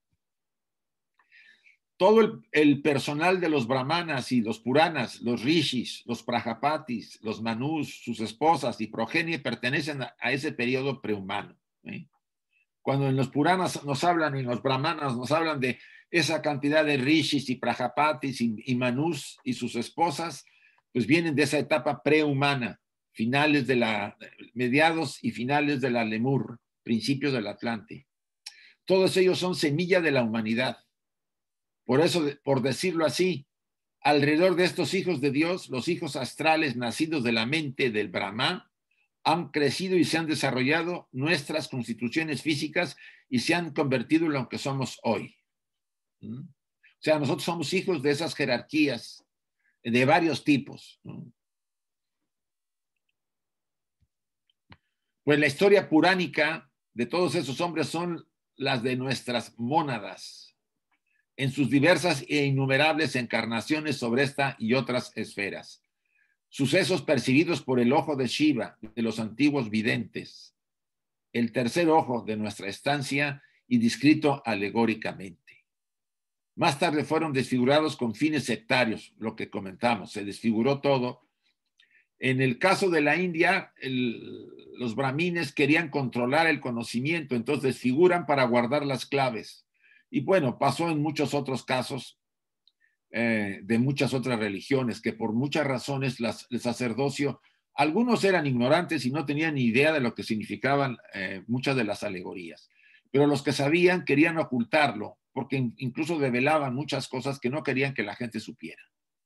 Todo el, el personal de los brahmanas y los puranas, los rishis, los prajapatis, los manus, sus esposas y progenie pertenecen a, a ese periodo prehumano, ¿eh? Cuando en los Puranas nos hablan y en los Brahmanas nos hablan de esa cantidad de rishis y prajapatis y, y manus y sus esposas, pues vienen de esa etapa prehumana, finales de la, mediados y finales de la Lemur, principios del Atlante. Todos ellos son semilla de la humanidad. Por eso, por decirlo así, alrededor de estos hijos de Dios, los hijos astrales nacidos de la mente del Brahma, han crecido y se han desarrollado nuestras constituciones físicas y se han convertido en lo que somos hoy. ¿Mm? O sea, nosotros somos hijos de esas jerarquías de varios tipos, ¿no? Pues la historia puránica de todos esos hombres son las de nuestras mónadas, en sus diversas e innumerables encarnaciones sobre esta y otras esferas. sucesos percibidos por el ojo de Shiva, de los antiguos videntes, el tercer ojo de nuestra estancia y descrito alegóricamente. Más tarde fueron desfigurados con fines sectarios, lo que comentamos, se desfiguró todo. En el caso de la India, el, los brahmines querían controlar el conocimiento, entonces desfiguran para guardar las claves. Y bueno, pasó en muchos otros casos eh, de muchas otras religiones, que por muchas razones las, el sacerdocio, algunos eran ignorantes y no tenían ni idea de lo que significaban eh, muchas de las alegorías. Pero los que sabían querían ocultarlo, porque incluso develaban muchas cosas que no querían que la gente supiera.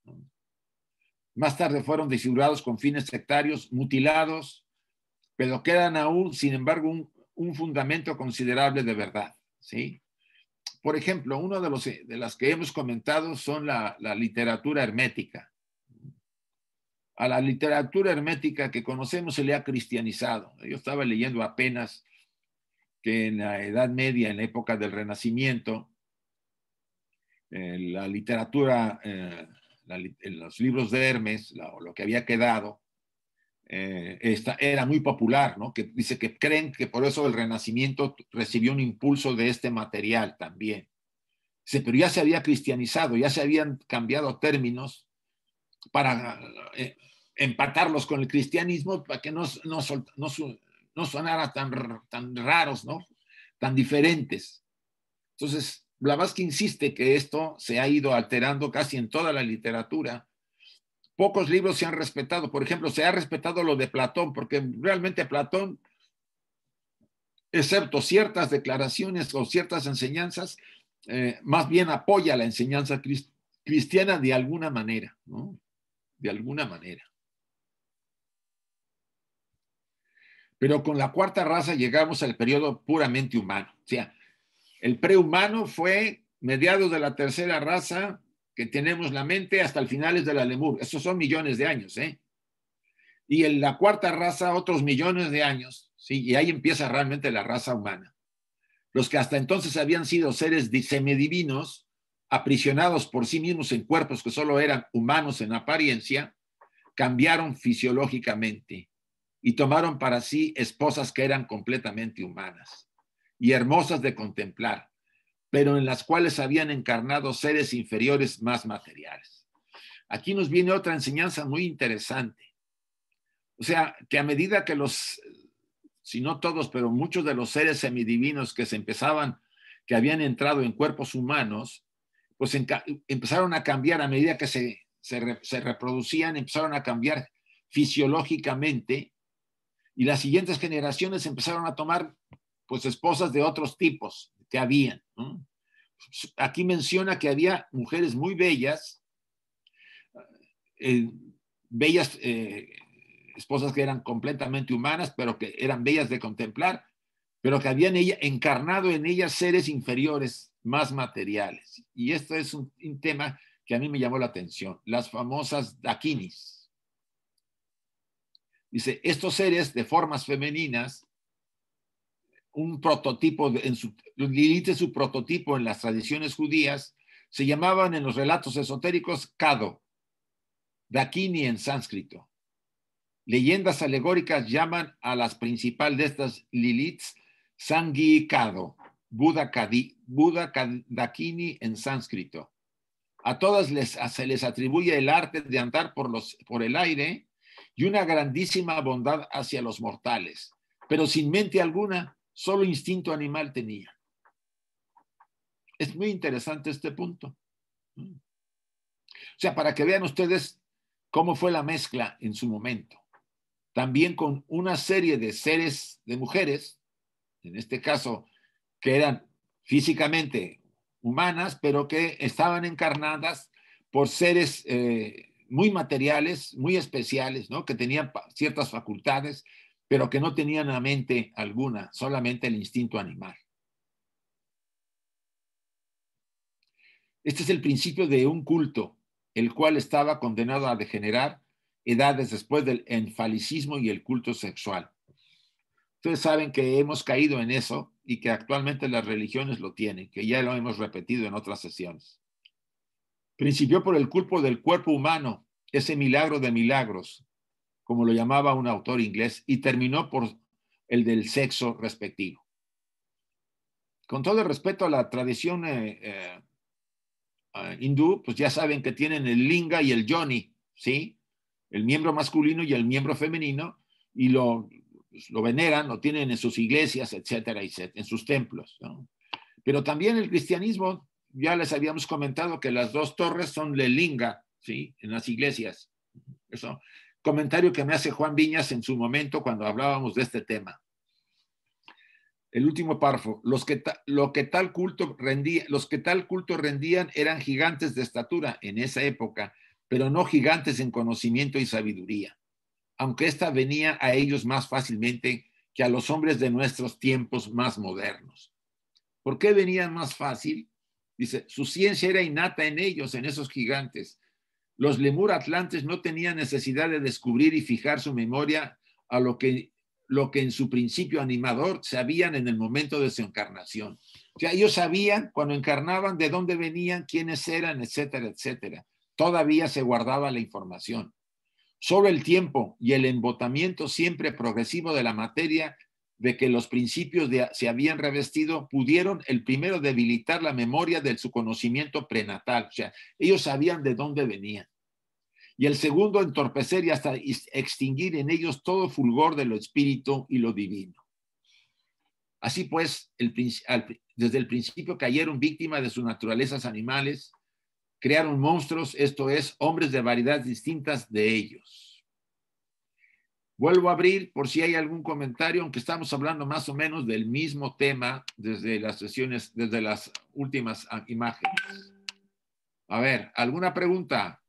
Más tarde fueron desfigurados con fines sectarios, mutilados, pero quedan aún, sin embargo, un, un fundamento considerable de verdad, ¿sí? Por ejemplo, uno de, los, de las que hemos comentado son la, la literatura hermética. A la literatura hermética que conocemos se le ha cristianizado. Yo estaba leyendo apenas que en la Edad Media, en la época del Renacimiento, eh, la literatura, eh, la, en los libros de Hermes, la, lo que había quedado, eh, esta, era muy popular, ¿no? Que dice que creen que por eso el Renacimiento recibió un impulso de este material también. Dice, pero ya se había cristianizado, ya se habían cambiado términos para eh, empatarlos con el cristianismo para que no, no, no, no sonara tan, tan raros, ¿no? Tan diferentes. Entonces, Blavatsky insiste que esto se ha ido alterando casi en toda la literatura. Pocos libros se han respetado. Por ejemplo, se ha respetado lo de Platón, porque realmente Platón, excepto ciertas declaraciones o ciertas enseñanzas, eh, más bien apoya la enseñanza cristiana de alguna manera, ¿no? De alguna manera. Pero con la cuarta raza llegamos al periodo puramente humano. O sea, el prehumano fue mediados de la tercera raza que tenemos la mente hasta el finales de la Lemur. Esos son millones de años, ¿eh? Y en la cuarta raza otros millones de años, ¿sí? Y ahí empieza realmente la raza humana. Los que hasta entonces habían sido seres semedivinos, aprisionados por sí mismos en cuerpos que solo eran humanos en apariencia, cambiaron fisiológicamente y tomaron para sí esposas que eran completamente humanas y hermosas de contemplar, pero en las cuales habían encarnado seres inferiores más materiales. Aquí nos viene otra enseñanza muy interesante. O sea, que a medida que los, si no todos, pero muchos de los seres semidivinos que se empezaban, que habían entrado en cuerpos humanos, pues en, empezaron a cambiar a medida que se, se, se reproducían, empezaron a cambiar fisiológicamente, y las siguientes generaciones empezaron a tomar pues esposas de otros tipos que habían, ¿no? Aquí menciona que había mujeres muy bellas, eh, bellas eh, esposas que eran completamente humanas, pero que eran bellas de contemplar, pero que habían ella, encarnado en ellas seres inferiores, más materiales. Y esto es un, un tema que a mí me llamó la atención, las famosas dakinis. Dice, estos seres de formas femeninas, un prototipo, en su, Lilith es su prototipo en las tradiciones judías, se llamaban en los relatos esotéricos Kado, Dakini en sánscrito. Leyendas alegóricas llaman a las principales de estas Liliths Sangi Kado, Buda, Kadi, Buda Dakini en sánscrito. A todas les, se les atribuye el arte de andar por, los, por el aire y una grandísima bondad hacia los mortales, pero sin mente alguna, solo instinto animal tenía. Es muy interesante este punto. O sea, para que vean ustedes cómo fue la mezcla en su momento. También con una serie de seres, de mujeres, en este caso, que eran físicamente humanas, pero que estaban encarnadas por seres eh, muy materiales, muy especiales, ¿no? Que tenían ciertas facultades, pero que no tenían la mente alguna, solamente el instinto animal. Este es el principio de un culto, el cual estaba condenado a degenerar edades después del enfalicismo y el culto sexual. Ustedes saben que hemos caído en eso y que actualmente las religiones lo tienen, que ya lo hemos repetido en otras sesiones. Principió por el culto del cuerpo humano ese milagro de milagros, como lo llamaba un autor inglés, y terminó por el del sexo respectivo. Con todo el respeto a la tradición eh, eh, uh, hindú, pues ya saben que tienen el linga y el yoni, ¿sí? El miembro masculino y el miembro femenino, y lo, pues, lo veneran, lo tienen en sus iglesias, etcétera, etcétera, en sus templos, ¿no? Pero también el cristianismo, ya les habíamos comentado que las dos torres son de linga, ¿sí? En las iglesias. Eso, comentario que me hace Juan Viñas en su momento cuando hablábamos de este tema. El último párrafo. Los que, lo que tal culto rendía, los que tal culto rendían eran gigantes de estatura en esa época, pero no gigantes en conocimiento y sabiduría, aunque ésta venía a ellos más fácilmente que a los hombres de nuestros tiempos más modernos. ¿Por qué venían más fácil? Dice, su ciencia era innata en ellos, en esos gigantes. Los lemur atlantes no tenían necesidad de descubrir y fijar su memoria a lo que, lo que en su principio animador sabían en el momento de su encarnación. O sea, ellos sabían cuando encarnaban de dónde venían, quiénes eran, etcétera, etcétera. Todavía se guardaba la información. Solo el tiempo y el embotamiento siempre progresivo de la materia de que los principios de, se habían revestido pudieron el primero debilitar la memoria de su conocimiento prenatal. O sea, ellos sabían de dónde venían. Y el segundo, entorpecer y hasta extinguir en ellos todo fulgor de lo espíritu y lo divino. Así pues, el, desde el principio cayeron víctimas de sus naturalezas animales, crearon monstruos, esto es, hombres de variedades distintas de ellos. Vuelvo a abrir por si hay algún comentario, aunque estamos hablando más o menos del mismo tema desde las sesiones, desde las últimas imágenes. A ver, ¿alguna pregunta?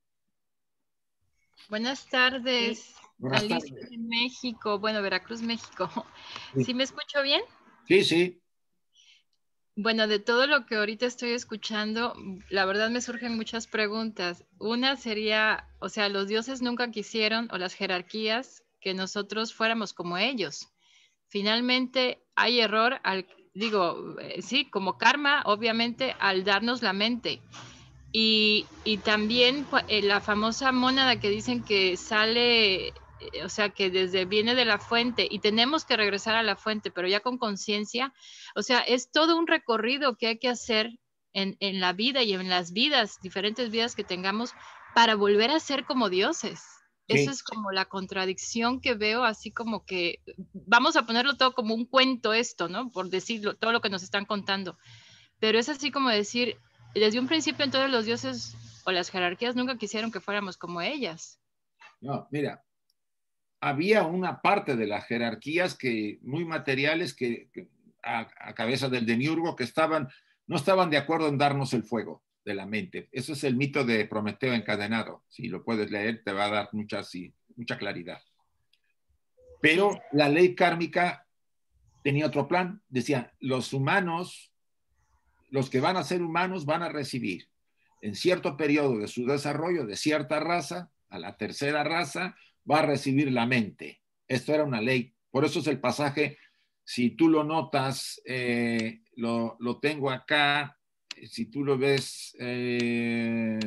Buenas tardes. Sí. Buenas Alicia tardes. de México, bueno, Veracruz, México. Sí. ¿Sí me escucho bien? Sí, sí. Bueno, de todo lo que ahorita estoy escuchando, la verdad me surgen muchas preguntas. Una sería, o sea, los dioses nunca quisieron, o las jerarquías, que nosotros fuéramos como ellos. Finalmente hay error, al, digo, eh, sí, como karma, obviamente, al darnos la mente. Y, y también eh, la famosa mónada que dicen que sale, eh, o sea, que desde viene de la fuente y tenemos que regresar a la fuente, pero ya con conciencia. O sea, es todo un recorrido que hay que hacer en, en la vida y en las vidas, diferentes vidas que tengamos, para volver a ser como dioses. Sí. Eso es como la contradicción que veo, así como que vamos a ponerlo todo como un cuento esto, ¿no? Por decirlo, todo lo que nos están contando. Pero es así como decir, desde un principio entonces los dioses o las jerarquías nunca quisieron que fuéramos como ellas. No, mira, había una parte de las jerarquías que, muy materiales que, que a, a cabeza del demiurgo, que estaban, no estaban de acuerdo en darnos el fuego de la mente. Eso es el mito de Prometeo encadenado. Si lo puedes leer, te va a dar mucha, sí, mucha claridad. Pero sí, la ley kármica tenía otro plan. Decía, los humanos, los que van a ser humanos van a recibir en cierto periodo de su desarrollo de cierta raza, a la tercera raza, va a recibir la mente. Esto era una ley. Por eso es el pasaje, si tú lo notas, eh, lo, lo tengo acá, si tú lo ves, eh,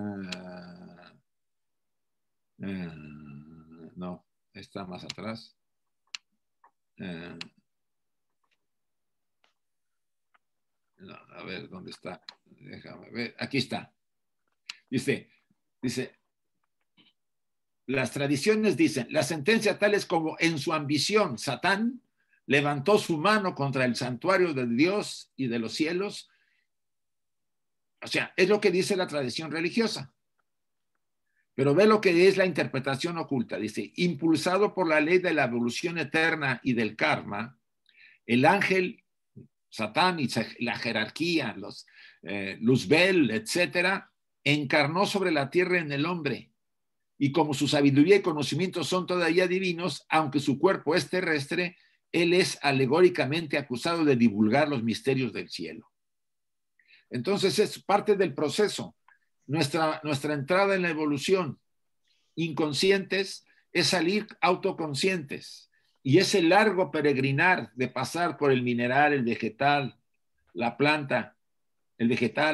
eh, no, está más atrás. Eh, no, a ver, ¿dónde está? Déjame ver, aquí está. Dice, dice, las tradiciones dicen, la sentencia tal es como en su ambición, Satán levantó su mano contra el santuario de Dios y de los cielos. O sea, es lo que dice la tradición religiosa. Pero ve lo que es la interpretación oculta. Dice, impulsado por la ley de la evolución eterna y del karma, el ángel, Satán y la jerarquía, los eh, Luzbel, etcétera, encarnó sobre la tierra en el hombre. Y como su sabiduría y conocimiento son todavía divinos, aunque su cuerpo es terrestre, él es alegóricamente acusado de divulgar los misterios del cielo. Entonces es parte del proceso. Nuestra, nuestra entrada en la evolución, inconscientes, es salir autoconscientes. Y ese largo peregrinar de pasar por el mineral, el vegetal, la planta, el vegetal,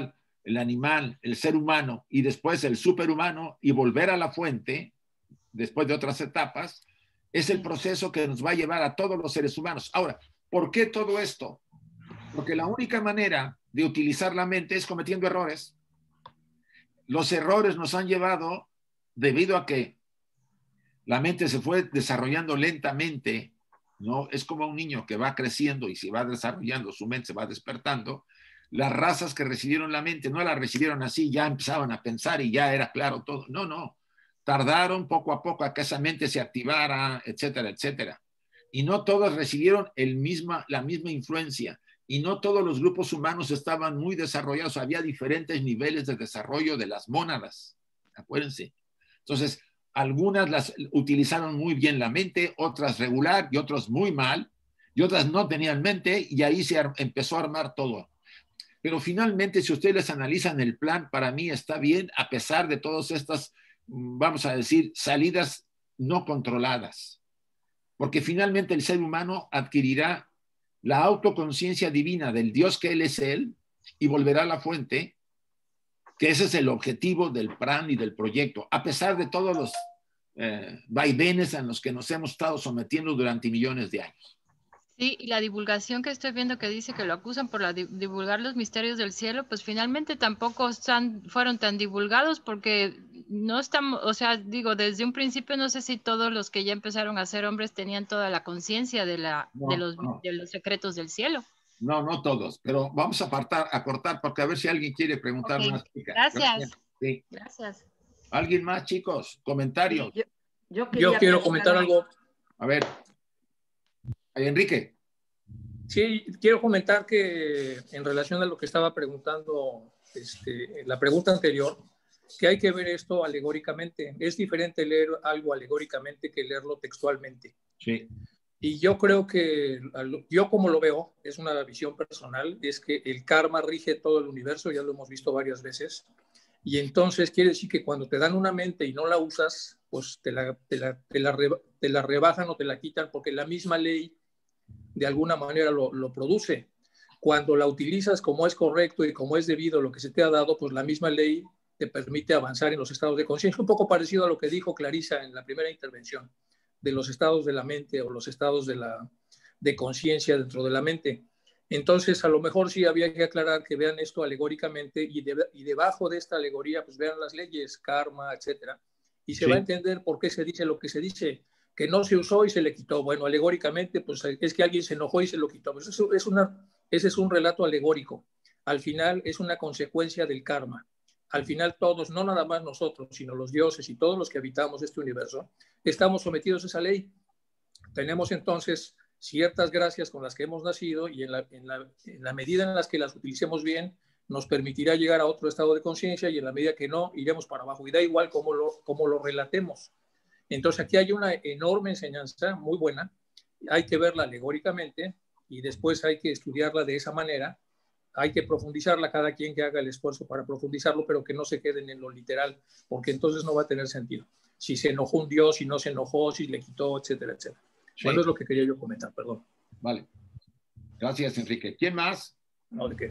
el animal, el ser humano y después el superhumano y volver a la fuente, después de otras etapas, es el proceso que nos va a llevar a todos los seres humanos. Ahora, ¿por qué todo esto? Porque la única manera de utilizar la mente es cometiendo errores. Los errores nos han llevado, debido a que la mente se fue desarrollando lentamente, ¿no? Es como un niño que va creciendo y se va desarrollando, su mente se va despertando. Las razas que recibieron la mente no la recibieron así, ya empezaban a pensar y ya era claro todo. No, no. Tardaron poco a poco a que esa mente se activara, etcétera, etcétera. Y no todos recibieron el misma, la misma influencia. Y no todos los grupos humanos estaban muy desarrollados. Había diferentes niveles de desarrollo de las mónadas. Acuérdense. Entonces, algunas las utilizaron muy bien la mente, otras regular y otras muy mal. Y otras no tenían mente y ahí se empezó a armar todo. Pero finalmente, si ustedes les analizan el plan, para mí está bien, a pesar de todas estas, vamos a decir, salidas no controladas. Porque finalmente el ser humano adquirirá la autoconciencia divina del Dios que Él es Él y volverá a la fuente, que ese es el objetivo del plan y del proyecto, a pesar de todos los eh, vaivenes en los que nos hemos estado sometiendo durante millones de años. Sí, y la divulgación que estoy viendo que dice que lo acusan por la di- divulgar los misterios del cielo, pues finalmente tampoco están, fueron tan divulgados porque no estamos, o sea, digo, desde un principio no sé si todos los que ya empezaron a ser hombres tenían toda la conciencia de la, No, de los, no. de los secretos del cielo. No, no todos, pero vamos a, apartar, a cortar porque a ver si alguien quiere preguntar Ok, más. Chica. gracias. Sí. Gracias. ¿Alguien más, chicos? ¿Comentarios? Yo, yo, Yo quiero comentar algo. A ver. Enrique. Sí, quiero comentar que en relación a lo que estaba preguntando, este, la pregunta anterior, que hay que ver esto alegóricamente. Es diferente leer algo alegóricamente que leerlo textualmente. Sí. Y yo creo que, yo como lo veo, es una visión personal, es que el karma rige todo el universo, ya lo hemos visto varias veces. Y entonces quiere decir que cuando te dan una mente y no la usas, pues te la, te la, te la, te la rebajan o te la quitan porque la misma ley de alguna manera lo, lo produce. Cuando la utilizas como es correcto y como es debido a lo que se te ha dado, pues la misma ley te permite avanzar en los estados de conciencia. Un poco parecido a lo que dijo Clarisa en la primera intervención, de los estados de la mente o los estados de, la, de conciencia dentro de la mente. Entonces, a lo mejor sí había que aclarar que vean esto alegóricamente y, de, y debajo de esta alegoría, pues vean las leyes, karma, etcétera. Y se sí. va a entender por qué se dice lo que se dice, que no se usó y se le quitó. Bueno, alegóricamente, pues es que alguien se enojó y se lo quitó. Pues eso es una, ese es un relato alegórico. Al final es una consecuencia del karma. Al final todos, no nada más nosotros, sino los dioses y todos los que habitamos este universo, estamos sometidos a esa ley. Tenemos entonces ciertas gracias con las que hemos nacido y en la, en la, en la medida en las que las utilicemos bien, nos permitirá llegar a otro estado de conciencia y en la medida que no, iremos para abajo. Y da igual cómo lo, cómo lo relatemos. Entonces aquí hay una enorme enseñanza muy buena. Hay que verla alegóricamente y después hay que estudiarla de esa manera. Hay que profundizarla, cada quien que haga el esfuerzo para profundizarlo, pero que no se queden en lo literal, porque entonces no va a tener sentido. Si se enojó un dios, si no se enojó, si le quitó, etcétera, etcétera. Sí. Bueno, es lo que quería yo comentar, perdón. Vale. Gracias, Enrique. ¿Quién más? No, ¿de qué?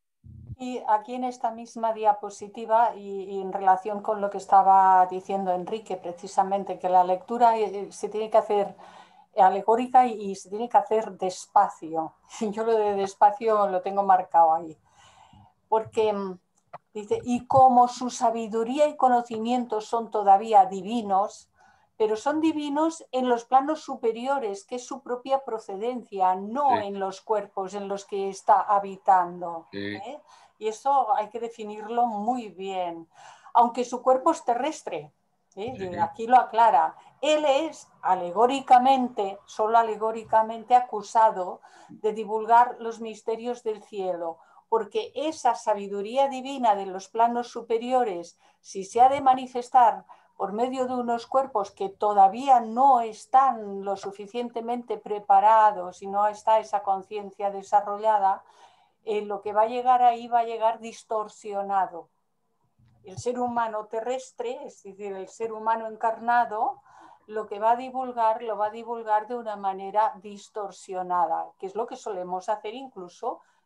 Y aquí en esta misma diapositiva y, y en relación con lo que estaba diciendo Enrique, precisamente que la lectura se tiene que hacer alegórica y, y se tiene que hacer despacio. Yo lo de despacio lo tengo marcado ahí. Porque dice, y como su sabiduría y conocimientos son todavía divinos, pero son divinos en los planos superiores, que es su propia procedencia, no sí. en los cuerpos en los que está habitando. Sí. ¿eh? Y eso hay que definirlo muy bien. Aunque su cuerpo es terrestre, ¿eh? sí. aquí lo aclara, él es alegóricamente, solo alegóricamente acusado de divulgar los misterios del cielo, porque esa sabiduría divina de los planos superiores, si se ha de manifestar por medio de unos cuerpos que todavía no están lo suficientemente preparados y no está esa conciencia desarrollada, eh, lo que va a llegar ahí va a llegar distorsionado. El ser humano terrestre, es decir, el ser humano encarnado, lo que va a divulgar, lo va a divulgar de una manera distorsionada, que es lo que solemos hacer incluso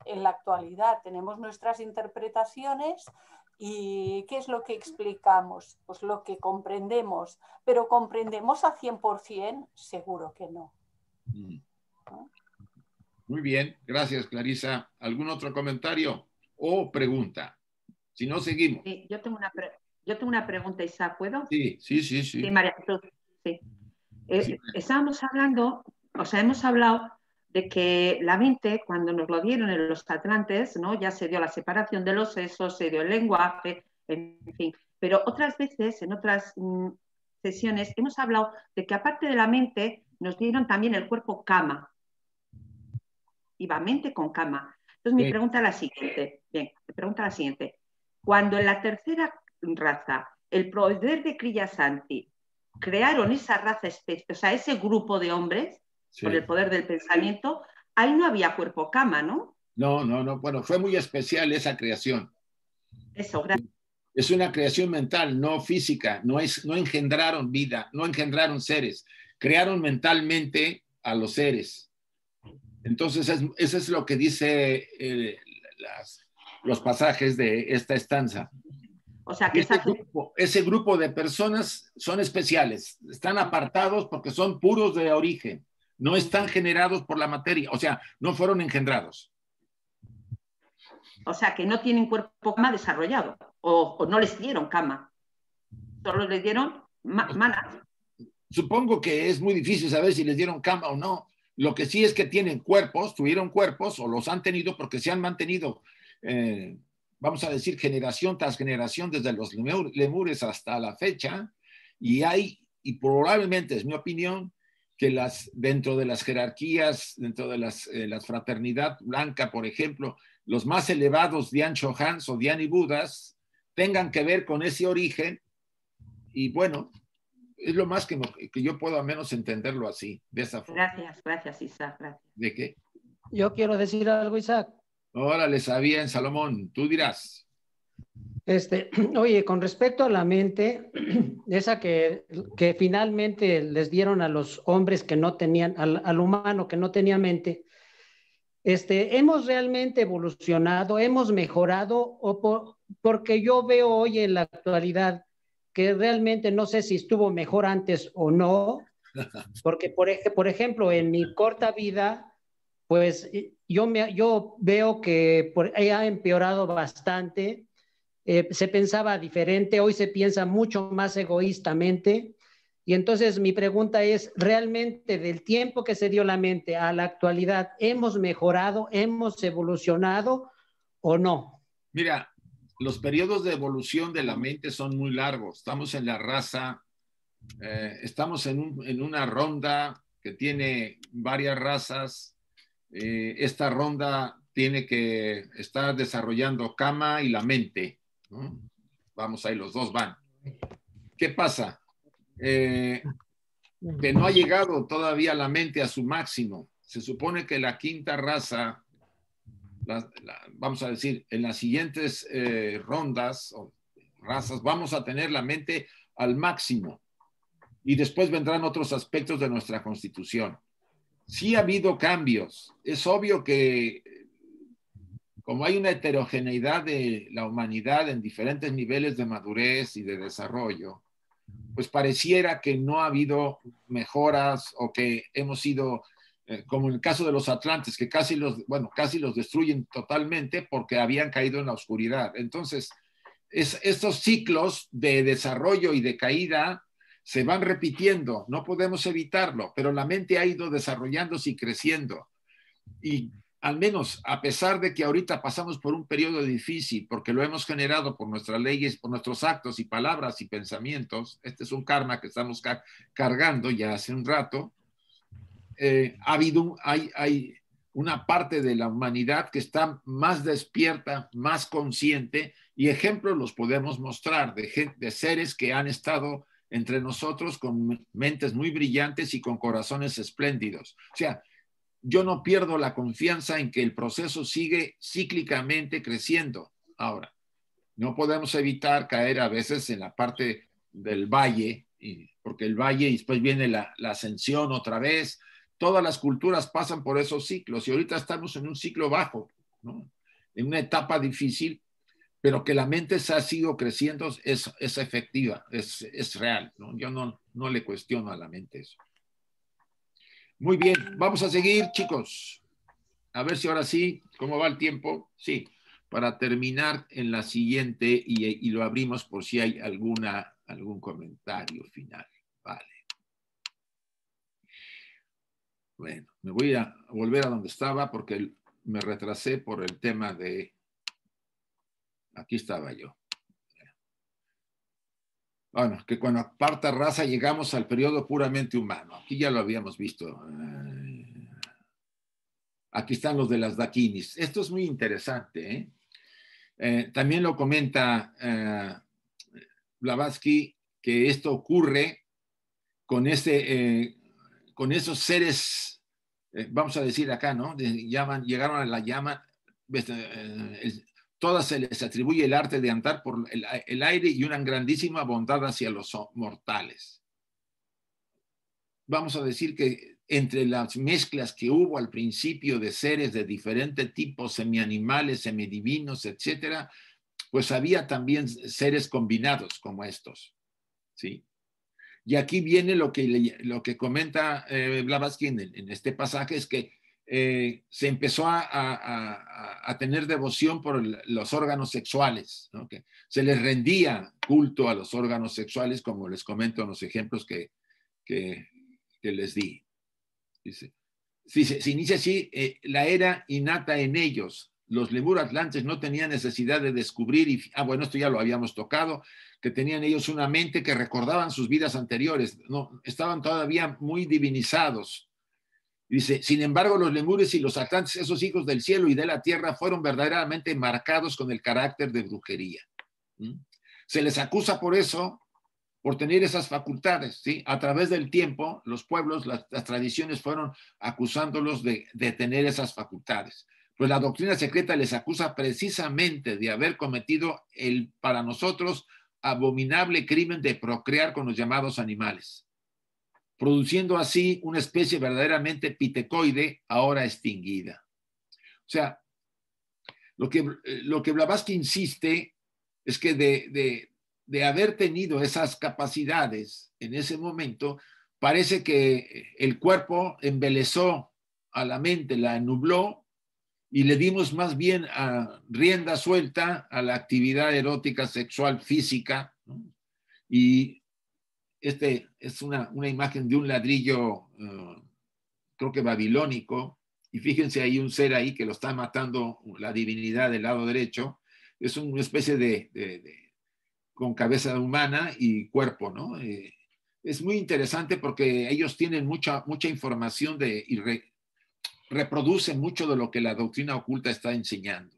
en la actualidad. Tenemos nuestras interpretaciones y ¿qué es lo que explicamos? Pues lo que comprendemos, pero ¿comprendemos a cien por cien? Seguro que no. ¿No? Muy bien, gracias Clarisa. ¿Algún otro comentario o pregunta? Si no, seguimos. Sí, yo tengo una, pre yo tengo una pregunta, Isaac, ¿puedo? Sí, sí, sí. Sí, sí María Cruz. Sí. Eh, sí. Estábamos hablando, o sea, hemos hablado de que la mente, cuando nos lo dieron en los atlantes, ¿no? Ya se dio la separación de los sesos, se dio el lenguaje, en fin. Pero otras veces, en otras mm, sesiones, hemos hablado de que aparte de la mente, nos dieron también el cuerpo kama. Iba mente con kama. Entonces, mi Sí. pregunta es la siguiente. Bien, mi pregunta es la siguiente. Cuando en la tercera raza, el poder de Kriyasanti, crearon esa raza, o sea, ese grupo de hombres, Sí. por el poder del pensamiento, ahí no había cuerpo kama, ¿no? No, no, no. Bueno, fue muy especial esa creación. Eso, gracias. Es una creación mental, no física. No, es, no engendraron vida, no engendraron seres. Crearon mentalmente a los seres. Entonces, es, eso es lo que dice eh, las, los pasajes de esta estanza. O sea, que Este esa... grupo, ese grupo de personas son especiales, están apartados porque son puros de origen. No están generados por la materia, o sea, no fueron engendrados. O sea, que no tienen cuerpo kama desarrollado, o, o no les dieron kama, solo les dieron ma mana. Supongo que es muy difícil saber si les dieron kama o no. Lo que sí es que tienen cuerpos, tuvieron cuerpos o los han tenido porque se han mantenido, eh, vamos a decir, generación tras generación desde los lemures hasta la fecha, y hay, y probablemente es mi opinión, que las, dentro de las jerarquías, dentro de las, eh, la fraternidad blanca, por ejemplo, los más elevados Dian Chohans o Dian y Budas tengan que ver con ese origen, y bueno, es lo más que, que yo puedo al menos entenderlo así, de esa forma. Gracias, gracias Isaac, gracias. ¿De qué? Yo quiero decir algo, Isaac. Órale, sabía en Salomón, tú dirás. Este, oye, con respecto a la mente, esa que, que finalmente les dieron a los hombres que no tenían, al, al humano que no tenía mente, este, hemos realmente evolucionado, hemos mejorado, o por, porque yo veo hoy en la actualidad que realmente no sé si estuvo mejor antes o no, porque por, ej por ejemplo, en mi corta vida, pues yo, me, yo veo que por, ha empeorado bastante. Eh, se pensaba diferente, hoy se piensa mucho más egoístamente, y entonces mi pregunta es, ¿realmente del tiempo que se dio la mente a la actualidad hemos mejorado, hemos evolucionado o no? Mira, los periodos de evolución de la mente son muy largos. Estamos en la raza, eh, estamos en, un, en una ronda que tiene varias razas. Eh, esta ronda tiene que estar desarrollando kama y la mente, ¿no? Vamos ahí, los dos van. ¿Qué pasa? Eh, que no ha llegado todavía la mente a su máximo. Se supone que la quinta raza, la, la, vamos a decir, en las siguientes eh, rondas o razas, vamos a tener la mente al máximo. Y después vendrán otros aspectos de nuestra constitución. Sí ha habido cambios. Es obvio que como hay una heterogeneidad de la humanidad en diferentes niveles de madurez y de desarrollo, pues pareciera que no ha habido mejoras o que hemos sido, eh, como en el caso de los atlantes, que casi los, bueno, casi los destruyen totalmente porque habían caído en la oscuridad. Entonces, es, estos ciclos de desarrollo y de caída se van repitiendo, no podemos evitarlo, pero la mente ha ido desarrollándose y creciendo. Y al menos, a pesar de que ahorita pasamos por un periodo difícil, porque lo hemos generado por nuestras leyes, por nuestros actos y palabras y pensamientos, este es un karma que estamos car cargando ya hace un rato, eh, ha habido, hay, hay una parte de la humanidad que está más despierta, más consciente, y ejemplos los podemos mostrar de, gente, de seres que han estado entre nosotros con mentes muy brillantes y con corazones espléndidos. O sea, yo no pierdo la confianza en que el proceso sigue cíclicamente creciendo. Ahora, no podemos evitar caer a veces en la parte del valle, porque el valle y después viene la, la ascensión otra vez. Todas las culturas pasan por esos ciclos y ahorita estamos en un ciclo bajo, ¿no? En una etapa difícil, pero que la mente se ha sido creciendo es, es efectiva, es, es real, ¿no? Yo no, no le cuestiono a la mente eso. Muy bien, vamos a seguir, chicos. A ver si ahora sí, ¿cómo va el tiempo? Sí, para terminar en la siguiente y, y lo abrimos por si hay alguna, algún comentario final. Vale. Bueno, me voy a volver a donde estaba porque me retrasé por el tema de... Aquí estaba yo. Bueno, que con la cuarta raza llegamos al periodo puramente humano. Aquí ya lo habíamos visto. Aquí están los de las dakinis. Esto es muy interesante, ¿eh? Eh, también lo comenta eh, Blavatsky, que esto ocurre con, ese, eh, con esos seres, eh, vamos a decir acá, ¿no? De, llaman, llegaron a la llama, eh, el, todas se les atribuye el arte de andar por el, el aire y una grandísima bondad hacia los mortales. Vamos a decir que entre las mezclas que hubo al principio de seres de diferentes tipos, semianimales, semidivinos, etcétera, pues había también seres combinados como estos, ¿sí? Y aquí viene lo que, lo que comenta eh, Blavatsky en, en este pasaje, es que eh, se empezó a, a, a, a tener devoción por el, los órganos sexuales, ¿no? Que se les rendía culto a los órganos sexuales, como les comento en los ejemplos que, que, que les di. Dice, dice, se inicia así, eh, la era innata en ellos. Los lemur atlantes no tenían necesidad de descubrir, y, ah, bueno, esto ya lo habíamos tocado, que tenían ellos una mente que recordaban sus vidas anteriores, no, estaban todavía muy divinizados. Dice, sin embargo, los lemures y los atlantes, esos hijos del cielo y de la tierra, fueron verdaderamente marcados con el carácter de brujería. ¿Mm? Se les acusa por eso, por tener esas facultades, ¿sí? A través del tiempo, los pueblos, las, las tradiciones fueron acusándolos de, de tener esas facultades. Pues la doctrina secreta les acusa precisamente de haber cometido el, para nosotros, abominable crimen de procrear con los llamados animales, produciendo así una especie verdaderamente pitecoide, ahora extinguida. O sea, lo que, lo que Blavatsky insiste es que de, de, de haber tenido esas capacidades en ese momento, parece que el cuerpo embelezó a la mente, la nubló, y le dimos más bien a rienda suelta a la actividad erótica, sexual, física, ¿no? Y este es una, una imagen de un ladrillo, uh, creo que babilónico, y fíjense, hay un ser ahí que lo está matando la divinidad del lado derecho. Es una especie de, de, de con cabeza humana y cuerpo, ¿no? Eh, es muy interesante porque ellos tienen mucha, mucha información de, y re, reproducen mucho de lo que la doctrina oculta está enseñando.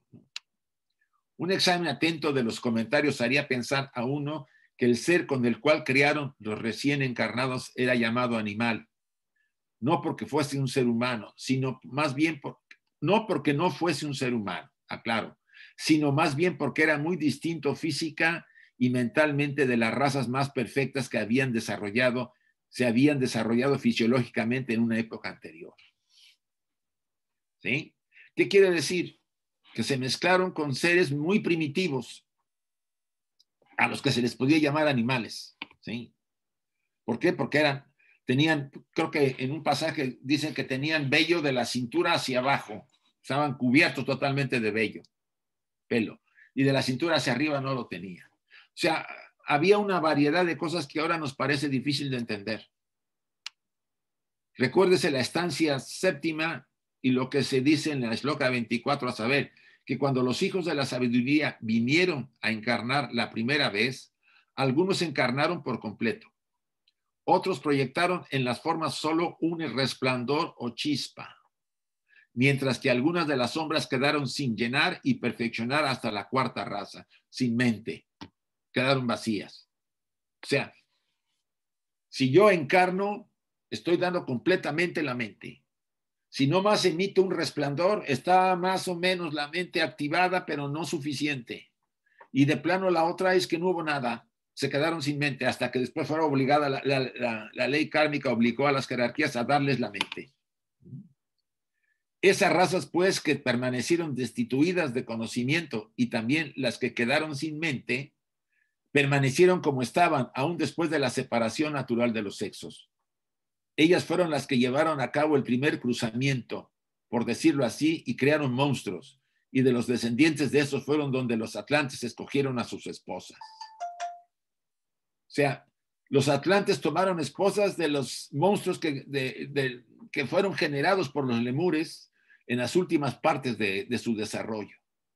Un examen atento de los comentarios haría pensar a uno que el ser con el cual crearon los recién encarnados era llamado animal, no porque fuese un ser humano, sino más bien por, no porque no fuese un ser humano, aclaro, sino más bien porque era muy distinto física y mentalmente de las razas más perfectas que habían desarrollado, se habían desarrollado fisiológicamente en una época anterior. ¿Sí? ¿Qué quiere decir? Que se mezclaron con seres muy primitivos, a los que se les podía llamar animales. ¿Sí? ¿Por qué? Porque eran, tenían, creo que en un pasaje dicen que tenían vello de la cintura hacia abajo, estaban cubiertos totalmente de vello, pelo, y de la cintura hacia arriba no lo tenía. O sea, había una variedad de cosas que ahora nos parece difícil de entender. Recuérdese la estancia séptima y lo que se dice en la Shloka veinticuatro, a saber, que cuando los hijos de la sabiduría vinieron a encarnar la primera vez, algunos encarnaron por completo. Otros proyectaron en las formas solo un resplandor o chispa, mientras que algunas de las sombras quedaron sin llenar y perfeccionar hasta la cuarta raza, sin mente, quedaron vacías. O sea, si yo encarno, estoy dando completamente la mente. Si no más emite un resplandor, está más o menos la mente activada, pero no suficiente. Y de plano la otra es que no hubo nada. Se quedaron sin mente hasta que después fuera obligada, la, la, la, la ley kármica obligó a las jerarquías a darles la mente. Esas razas, pues, que permanecieron destituidas de conocimiento y también las que quedaron sin mente, permanecieron como estaban, aún después de la separación natural de los sexos. Ellas fueron las que llevaron a cabo el primer cruzamiento, por decirlo así, y crearon monstruos. Y de los descendientes de esos fueron donde los atlantes escogieron a sus esposas. O sea, los atlantes tomaron esposas de los monstruos que, de, de, que fueron generados por los lemures en las últimas partes de, de su desarrollo.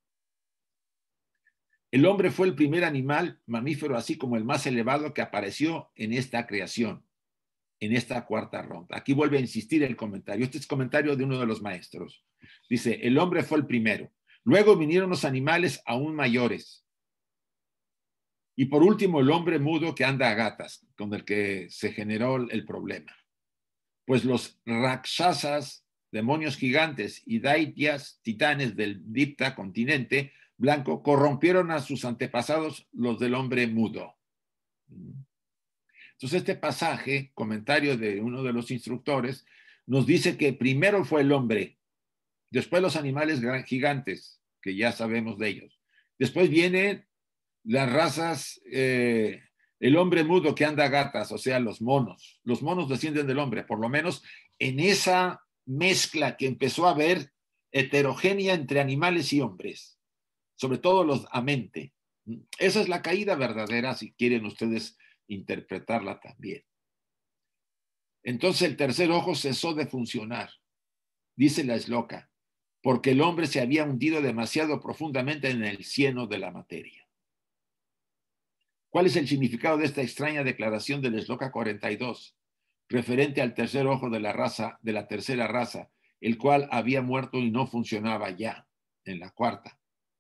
El hombre fue el primer animal mamífero, así como el más elevado que apareció en esta creación, en esta cuarta ronda. Aquí vuelve a insistir el comentario. Este es comentario de uno de los maestros. Dice, el hombre fue el primero. Luego vinieron los animales aún mayores. Y por último, el hombre mudo que anda a gatas, con el que se generó el problema. Pues los rakshasas, demonios gigantes, y daityas, titanes del Dipta, continente blanco, corrompieron a sus antepasados, los del hombre mudo. Entonces este pasaje, comentario de uno de los instructores, nos dice que primero fue el hombre, después los animales gigantes, que ya sabemos de ellos. Después vienen las razas, eh, el hombre mudo que anda a gatas, o sea, los monos. Los monos descienden del hombre, por lo menos en esa mezcla que empezó a haber heterogénea entre animales y hombres, sobre todo los a mente. Esa es la caída verdadera, si quieren ustedes interpretarla también. Entonces el tercer ojo cesó de funcionar, dice la Shloka, porque el hombre se había hundido demasiado profundamente en el cieno de la materia. ¿Cuál es el significado de esta extraña declaración del Shloka cuarenta y dos, referente al tercer ojo de la raza, de la tercera raza, el cual había muerto y no funcionaba ya en la cuarta?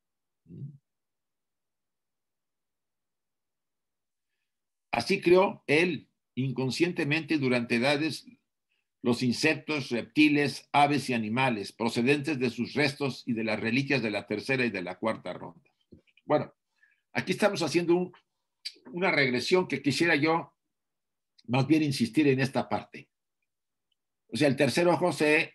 Así creó él inconscientemente durante edades los insectos, reptiles, aves y animales procedentes de sus restos y de las reliquias de la tercera y de la cuarta ronda. Bueno, aquí estamos haciendo un, una regresión que quisiera yo más bien insistir en esta parte. O sea, el tercer ojo se,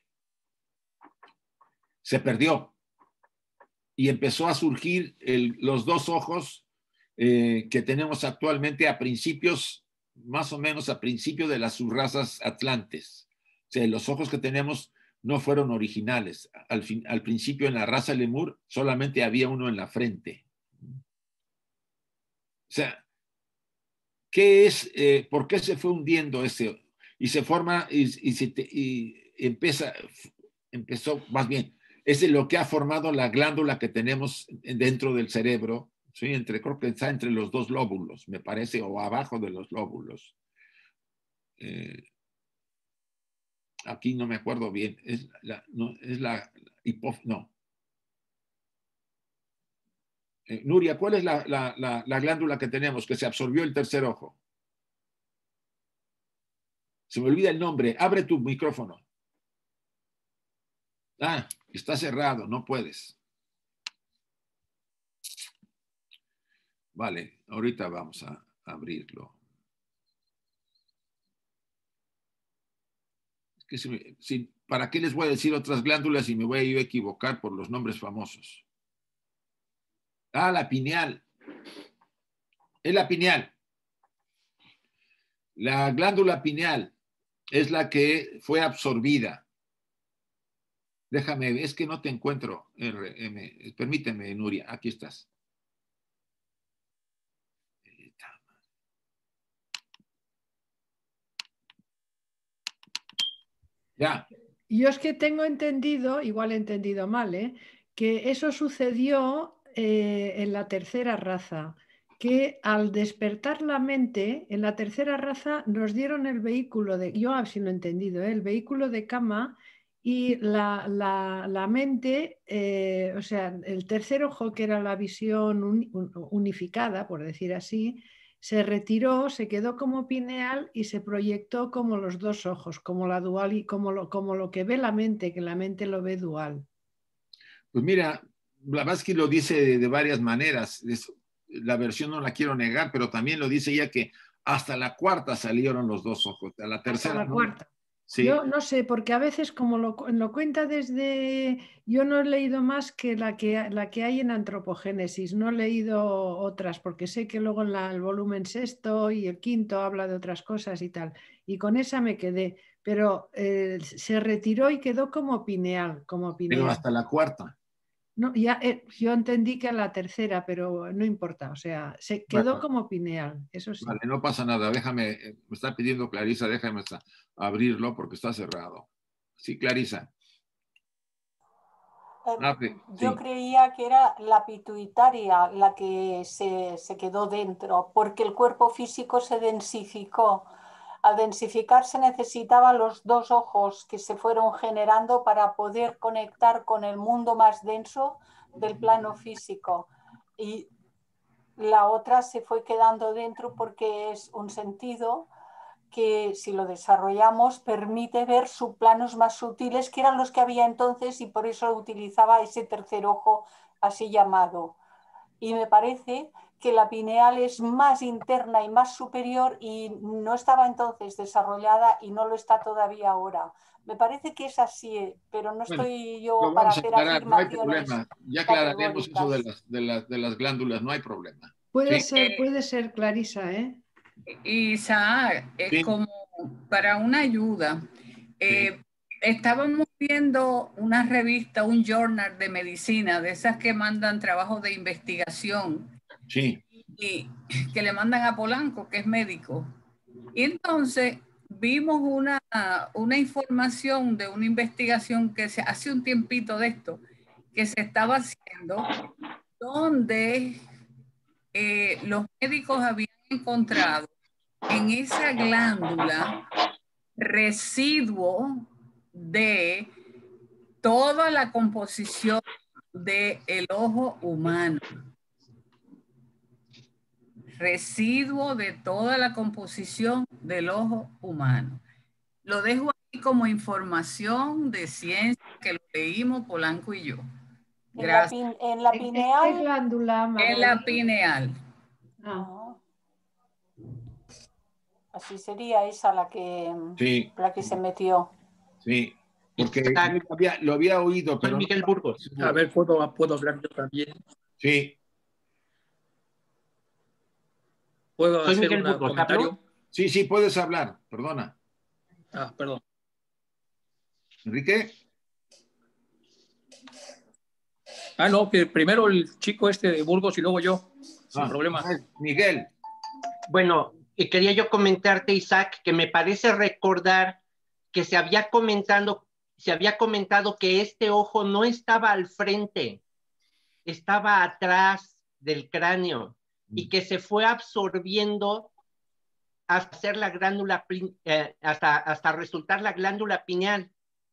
se perdió y empezó a surgir el, los dos ojos eh, que tenemos actualmente a principios, más o menos a principios de las subrazas atlantes. O sea, los ojos que tenemos no fueron originales. Al, fin, al principio en la raza lemur solamente había uno en la frente. O sea, ¿qué es, eh, por qué se fue hundiendo ese? Y se forma y, y, se te, y empieza, empezó, más bien, es lo que ha formado la glándula que tenemos dentro del cerebro, ¿sí? Entre, creo que está entre los dos lóbulos, me parece, o abajo de los lóbulos. Eh, aquí no me acuerdo bien, es la, no, es la hipófisis, no. Eh, Nuria, ¿cuál es la, la, la, la glándula que tenemos que se absorbió el tercer ojo? Se me olvida el nombre. Abre tu micrófono. Ah, está cerrado, no puedes. Vale, ahorita vamos a abrirlo. Es que si me, si, ¿para qué les voy a decir otras glándulas y me voy a yo a equivocar por los nombres famosos? Ah, la pineal. Es la pineal. La glándula pineal es la que fue absorbida. Déjame, es que no te encuentro, R M. Permíteme, Nuria, aquí estás. Ya. Yo es que tengo entendido, igual he entendido mal, ¿eh? que eso sucedió eh, en la tercera raza, que al despertar la mente, en la tercera raza nos dieron el vehículo de, yo así lo he entendido, ¿eh? el vehículo de Kama y la, la, la mente, eh, o sea, el tercer ojo, que era la visión un, unificada, por decir así, se retiró, se quedó como pineal y se proyectó como los dos ojos, como la dual y como lo, como lo que ve la mente, que la mente lo ve dual. Pues mira, Blavatsky lo dice de, de varias maneras. Es, la versión no la quiero negar, pero también lo dice ella que hasta la cuarta salieron los dos ojos. A la tercera, hasta la no, cuarta. Sí. Yo no sé, porque a veces como lo, lo cuenta desde... Yo no he leído más que la, que la que hay en Antropogénesis, no he leído otras, porque sé que luego en la, el volumen sexto y el quinto habla de otras cosas y tal. Y con esa me quedé, pero eh, se retiró y quedó como pineal, como Pero pineal. hasta la cuarta. No, ya, eh, yo entendí que a la tercera, pero no importa, o sea, se quedó Bueno, como pineal, eso sí. vale, no pasa nada, déjame, eh, me está pidiendo Clarisa, déjame esta- abrirlo porque está cerrado. Sí, Clarisa. Eh, Ah, sí. Yo creía que era la pituitaria la que se, se quedó dentro, porque el cuerpo físico se densificó. Al densificarse necesitaba los dos ojos que se fueron generando para poder conectar con el mundo más denso del plano físico. Y la otra se fue quedando dentro porque es un sentido que, si lo desarrollamos, permite ver subplanos más sutiles, que eran los que había entonces, y por eso utilizaba ese tercer ojo así llamado. Y me parece que la pineal es más interna y más superior, y no estaba entonces desarrollada y no lo está todavía ahora. Me parece que es así, pero no Bueno, estoy lo yo para vamos a hacer aclarar, no hay afirmaciones problema. Ya aclararemos eso de categóricas. las, de las, de las glándulas, no hay problema. Puede Sí, ser, puede ser, Clarisa, ¿eh? Isaac, es Sí. como para una ayuda. Eh, Estábamos viendo una revista, un journal de medicina, de esas que mandan trabajos de investigación sí. y que le mandan a Polanco, que es médico. Y entonces vimos una, una información de una investigación que se hace un tiempito de esto, que se estaba haciendo, donde eh, los médicos habían encontrado en esa glándula residuo de toda la composición del ojo humano. Residuo de toda la composición del ojo humano. Lo dejo ahí como información de ciencia que lo leímos Polanco y yo. Gracias. En la, pin, en la ¿En pineal. qué glándula, Mabel? En la pineal. Ah. Así sería esa la que, Sí. la que se metió. Sí, porque yo lo había, lo había oído, pero... Miguel Burgos. A ver, ¿puedo, puedo hablar yo también? Sí. ¿Puedo Soy hacer Miguel un Burgos, comentario? ¿hablo? Sí, sí, puedes hablar, perdona. Ah, perdón. Enrique. Ah, no, que primero el chico este de Burgos y luego yo, sin Ah, problema. Miguel. Bueno, y quería yo comentarte, Isaac, que me parece recordar que se había comentado, se había comentado que este ojo no estaba al frente, estaba atrás del cráneo y que se fue absorbiendo hasta hacer la glándula, eh, hasta, hasta resultar la glándula pineal.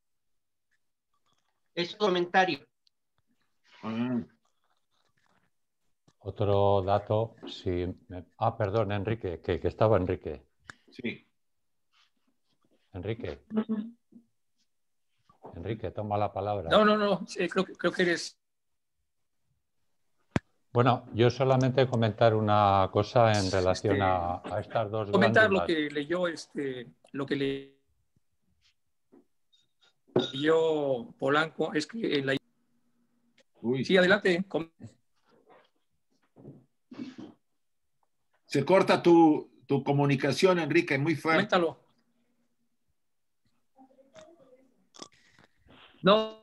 Es un comentario. Ah. Otro dato, sí. Ah, perdón, Enrique, que, que estaba Enrique. Sí. Enrique. Enrique, toma la palabra. No, no, no, sí, creo, creo que eres... Bueno, yo solamente comentar una cosa en relación este, a, a estas dos comentar glándulas. lo que leyó, este, lo que leyó Polanco, es que en la... Uy. Sí, adelante. Se corta tu, tu comunicación, Enrique, muy fuerte. Coméntalo. No.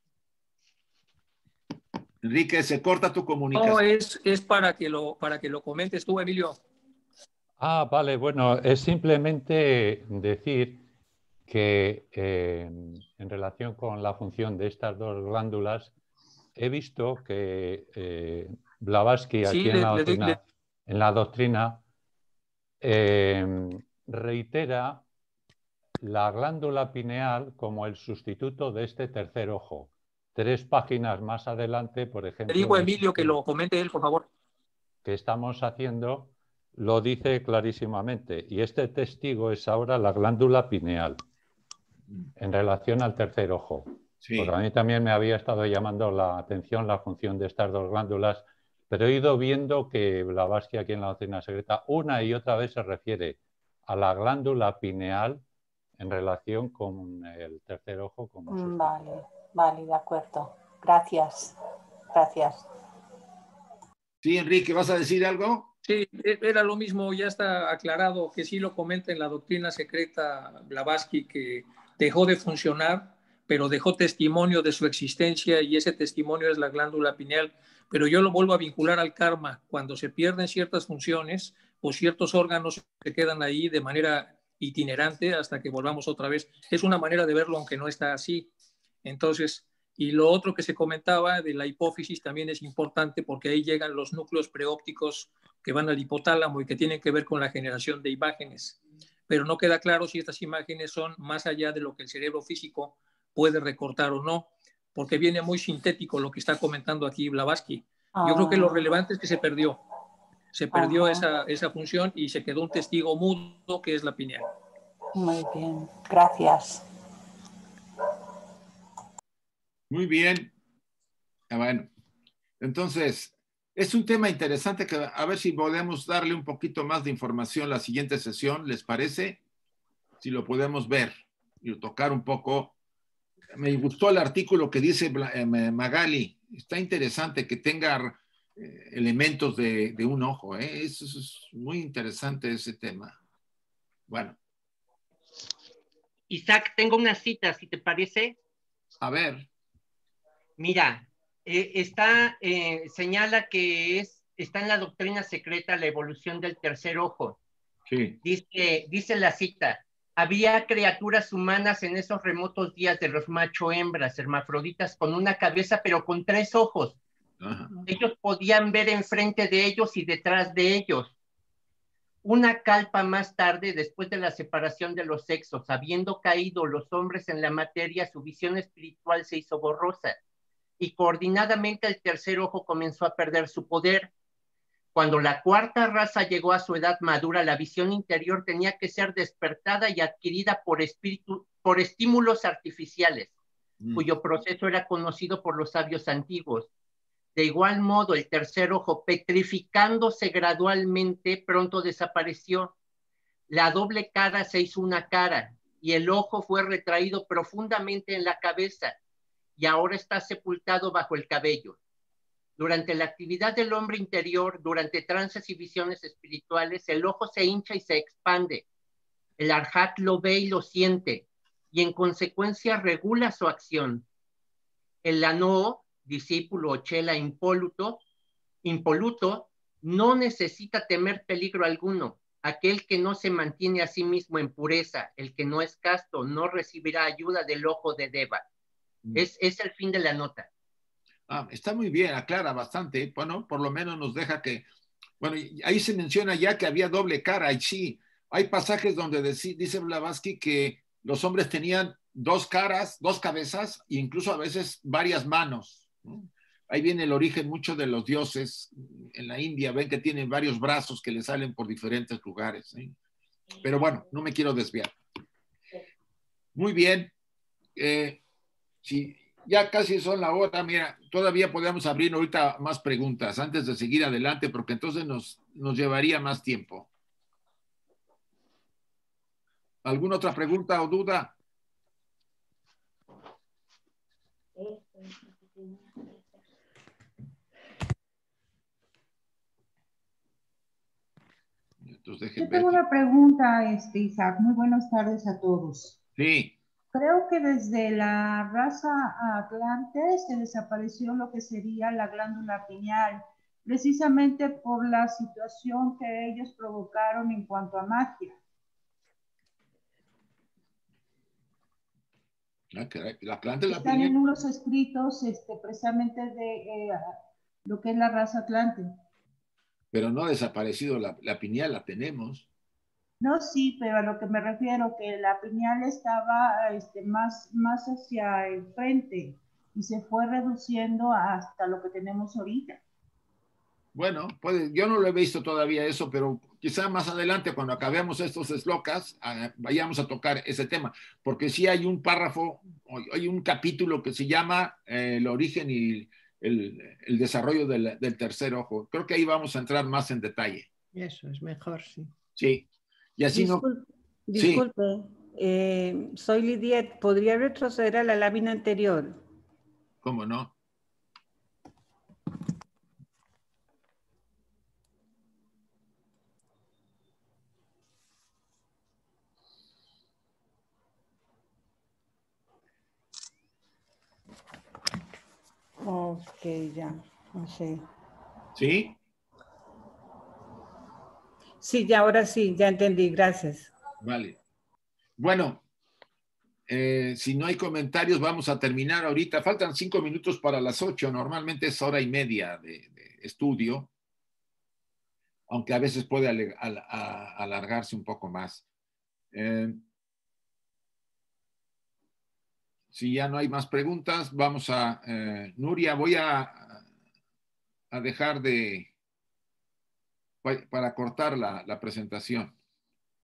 Enrique, se corta tu comunicación. No, es, es para, que lo, para que lo comentes tú, Emilio. Ah, vale, bueno, es simplemente decir que eh, en relación con la función de estas dos glándulas, he visto que eh, Blavatsky aquí sí, en, le, la doctrina, le, le... en la doctrina eh, reitera la glándula pineal como el sustituto de este tercer ojo. Tres páginas más adelante, por ejemplo... Le digo a Emilio que lo comente él, por favor. Que estamos haciendo, lo dice clarísimamente. Y este testigo es ahora la glándula pineal, en relación al tercer ojo. Sí. Porque a mí también me había estado llamando la atención la función de estas dos glándulas, pero he ido viendo que Blavatsky aquí en la doctrina secreta una y otra vez se refiere a la glándula pineal en relación con el tercer ojo. Como vale, vale, de acuerdo. Gracias, gracias. Sí, Enrique, ¿vas a decir algo? Sí, era lo mismo, ya está aclarado que sí lo comenta en la doctrina secreta Blavatsky, que dejó de funcionar, pero dejó testimonio de su existencia y ese testimonio es la glándula pineal. Pero yo lo vuelvo a vincular al karma. Cuando se pierden ciertas funciones o ciertos órganos se quedan ahí de manera itinerante hasta que volvamos otra vez. Es una manera de verlo, aunque no está así. Entonces, y lo otro que se comentaba de la hipófisis también es importante porque ahí llegan los núcleos preópticos que van al hipotálamo y que tienen que ver con la generación de imágenes. Pero no queda claro si estas imágenes son más allá de lo que el cerebro físico puede recortar o no, porque viene muy sintético lo que está comentando aquí Blavatsky. Ah. Yo creo que lo relevante es que se perdió. Se perdió Ajá. esa, esa función y se quedó un testigo mudo que es la pineal. Muy bien, gracias. Muy bien. Bueno, entonces, es un tema interesante que a ver si podemos darle un poquito más de información la siguiente sesión, ¿les parece? Si lo podemos ver y tocar un poco. Me gustó el artículo que dice Magali. Está interesante que tenga eh, elementos de, de un ojo. ¿eh? Es, es muy interesante ese tema. Bueno. Isaac, tengo una cita, si te parece. A ver. Mira, eh, está, eh, señala que es, está en la doctrina secreta la evolución del tercer ojo. Sí. Dice, dice la cita, había criaturas humanas en esos remotos días de los macho-hembras, hermafroditas, con una cabeza pero con tres ojos. Ajá. Ellos podían ver enfrente de ellos y detrás de ellos. Una calpa más tarde, después de la separación de los sexos, habiendo caído los hombres en la materia, su visión espiritual se hizo borrosa y coordinadamente el tercer ojo comenzó a perder su poder. Cuando la cuarta raza llegó a su edad madura, la visión interior tenía que ser despertada y adquirida por, espíritu, por estímulos artificiales, mm. cuyo proceso era conocido por los sabios antiguos. De igual modo, el tercer ojo, petrificándose gradualmente, pronto desapareció. La doble cara se hizo una cara y el ojo fue retraído profundamente en la cabeza y ahora está sepultado bajo el cabello. Durante la actividad del hombre interior, durante trances y visiones espirituales, el ojo se hincha y se expande. El arhat lo ve y lo siente y en consecuencia regula su acción. El anoo, discípulo o chela impoluto, impoluto, no necesita temer peligro alguno. Aquel que no se mantiene a sí mismo en pureza, el que no es casto, no recibirá ayuda del ojo de Deva. Mm. Es, es el fin de la nota. Ah, está muy bien, aclara bastante. Bueno, por lo menos nos deja que... Bueno, ahí se menciona ya que había doble cara, y sí, hay pasajes donde dice, dice Blavatsky que los hombres tenían dos caras, dos cabezas, e incluso a veces varias manos. ¿no? Ahí viene el origen mucho de los dioses en la India, ven que tienen varios brazos que le salen por diferentes lugares. ¿eh? Pero bueno, no me quiero desviar. Muy bien. Eh, si ya casi son la hora, mira, todavía podemos abrir ahorita más preguntas antes de seguir adelante, porque entonces nos, nos llevaría más tiempo. ¿Alguna otra pregunta o duda? Entonces, Yo tengo ver. una pregunta, este, Isaac. Muy buenas tardes a todos. Sí. Creo que desde la raza Atlante se desapareció lo que sería la glándula pineal, precisamente por la situación que ellos provocaron en cuanto a magia. La, la planta de la Están pineal. en unos escritos este, precisamente de eh, lo que es la raza Atlante. Pero no ha desaparecido la, la pineal, la tenemos. No, sí, pero a lo que me refiero, que la pineal estaba este, más, más hacia el frente y se fue reduciendo hasta lo que tenemos ahorita. Bueno, pues yo no lo he visto todavía eso, pero quizá más adelante, cuando acabemos estos slokas, uh, vayamos a tocar ese tema, porque sí hay un párrafo, hay un capítulo que se llama eh, el origen y el, el desarrollo del, del tercer ojo. Creo que ahí vamos a entrar más en detalle. Eso es mejor, sí. Sí. Y así Disculpe, no... disculpe. Sí. Eh, soy Lidiet. ¿Podría retroceder a la lámina anterior? ¿Cómo no? Ok, ya, no sé. ¿Sí? Sí, ya, ahora sí, ya entendí, gracias. Vale. Bueno, eh, si no hay comentarios, vamos a terminar ahorita. Faltan cinco minutos para las ocho. Normalmente es hora y media de, de estudio, aunque a veces puede ale- al- a- alargarse un poco más. Eh, si ya no hay más preguntas, vamos a... eh, Nuria, voy a, a dejar de... pa- para cortar la, la presentación.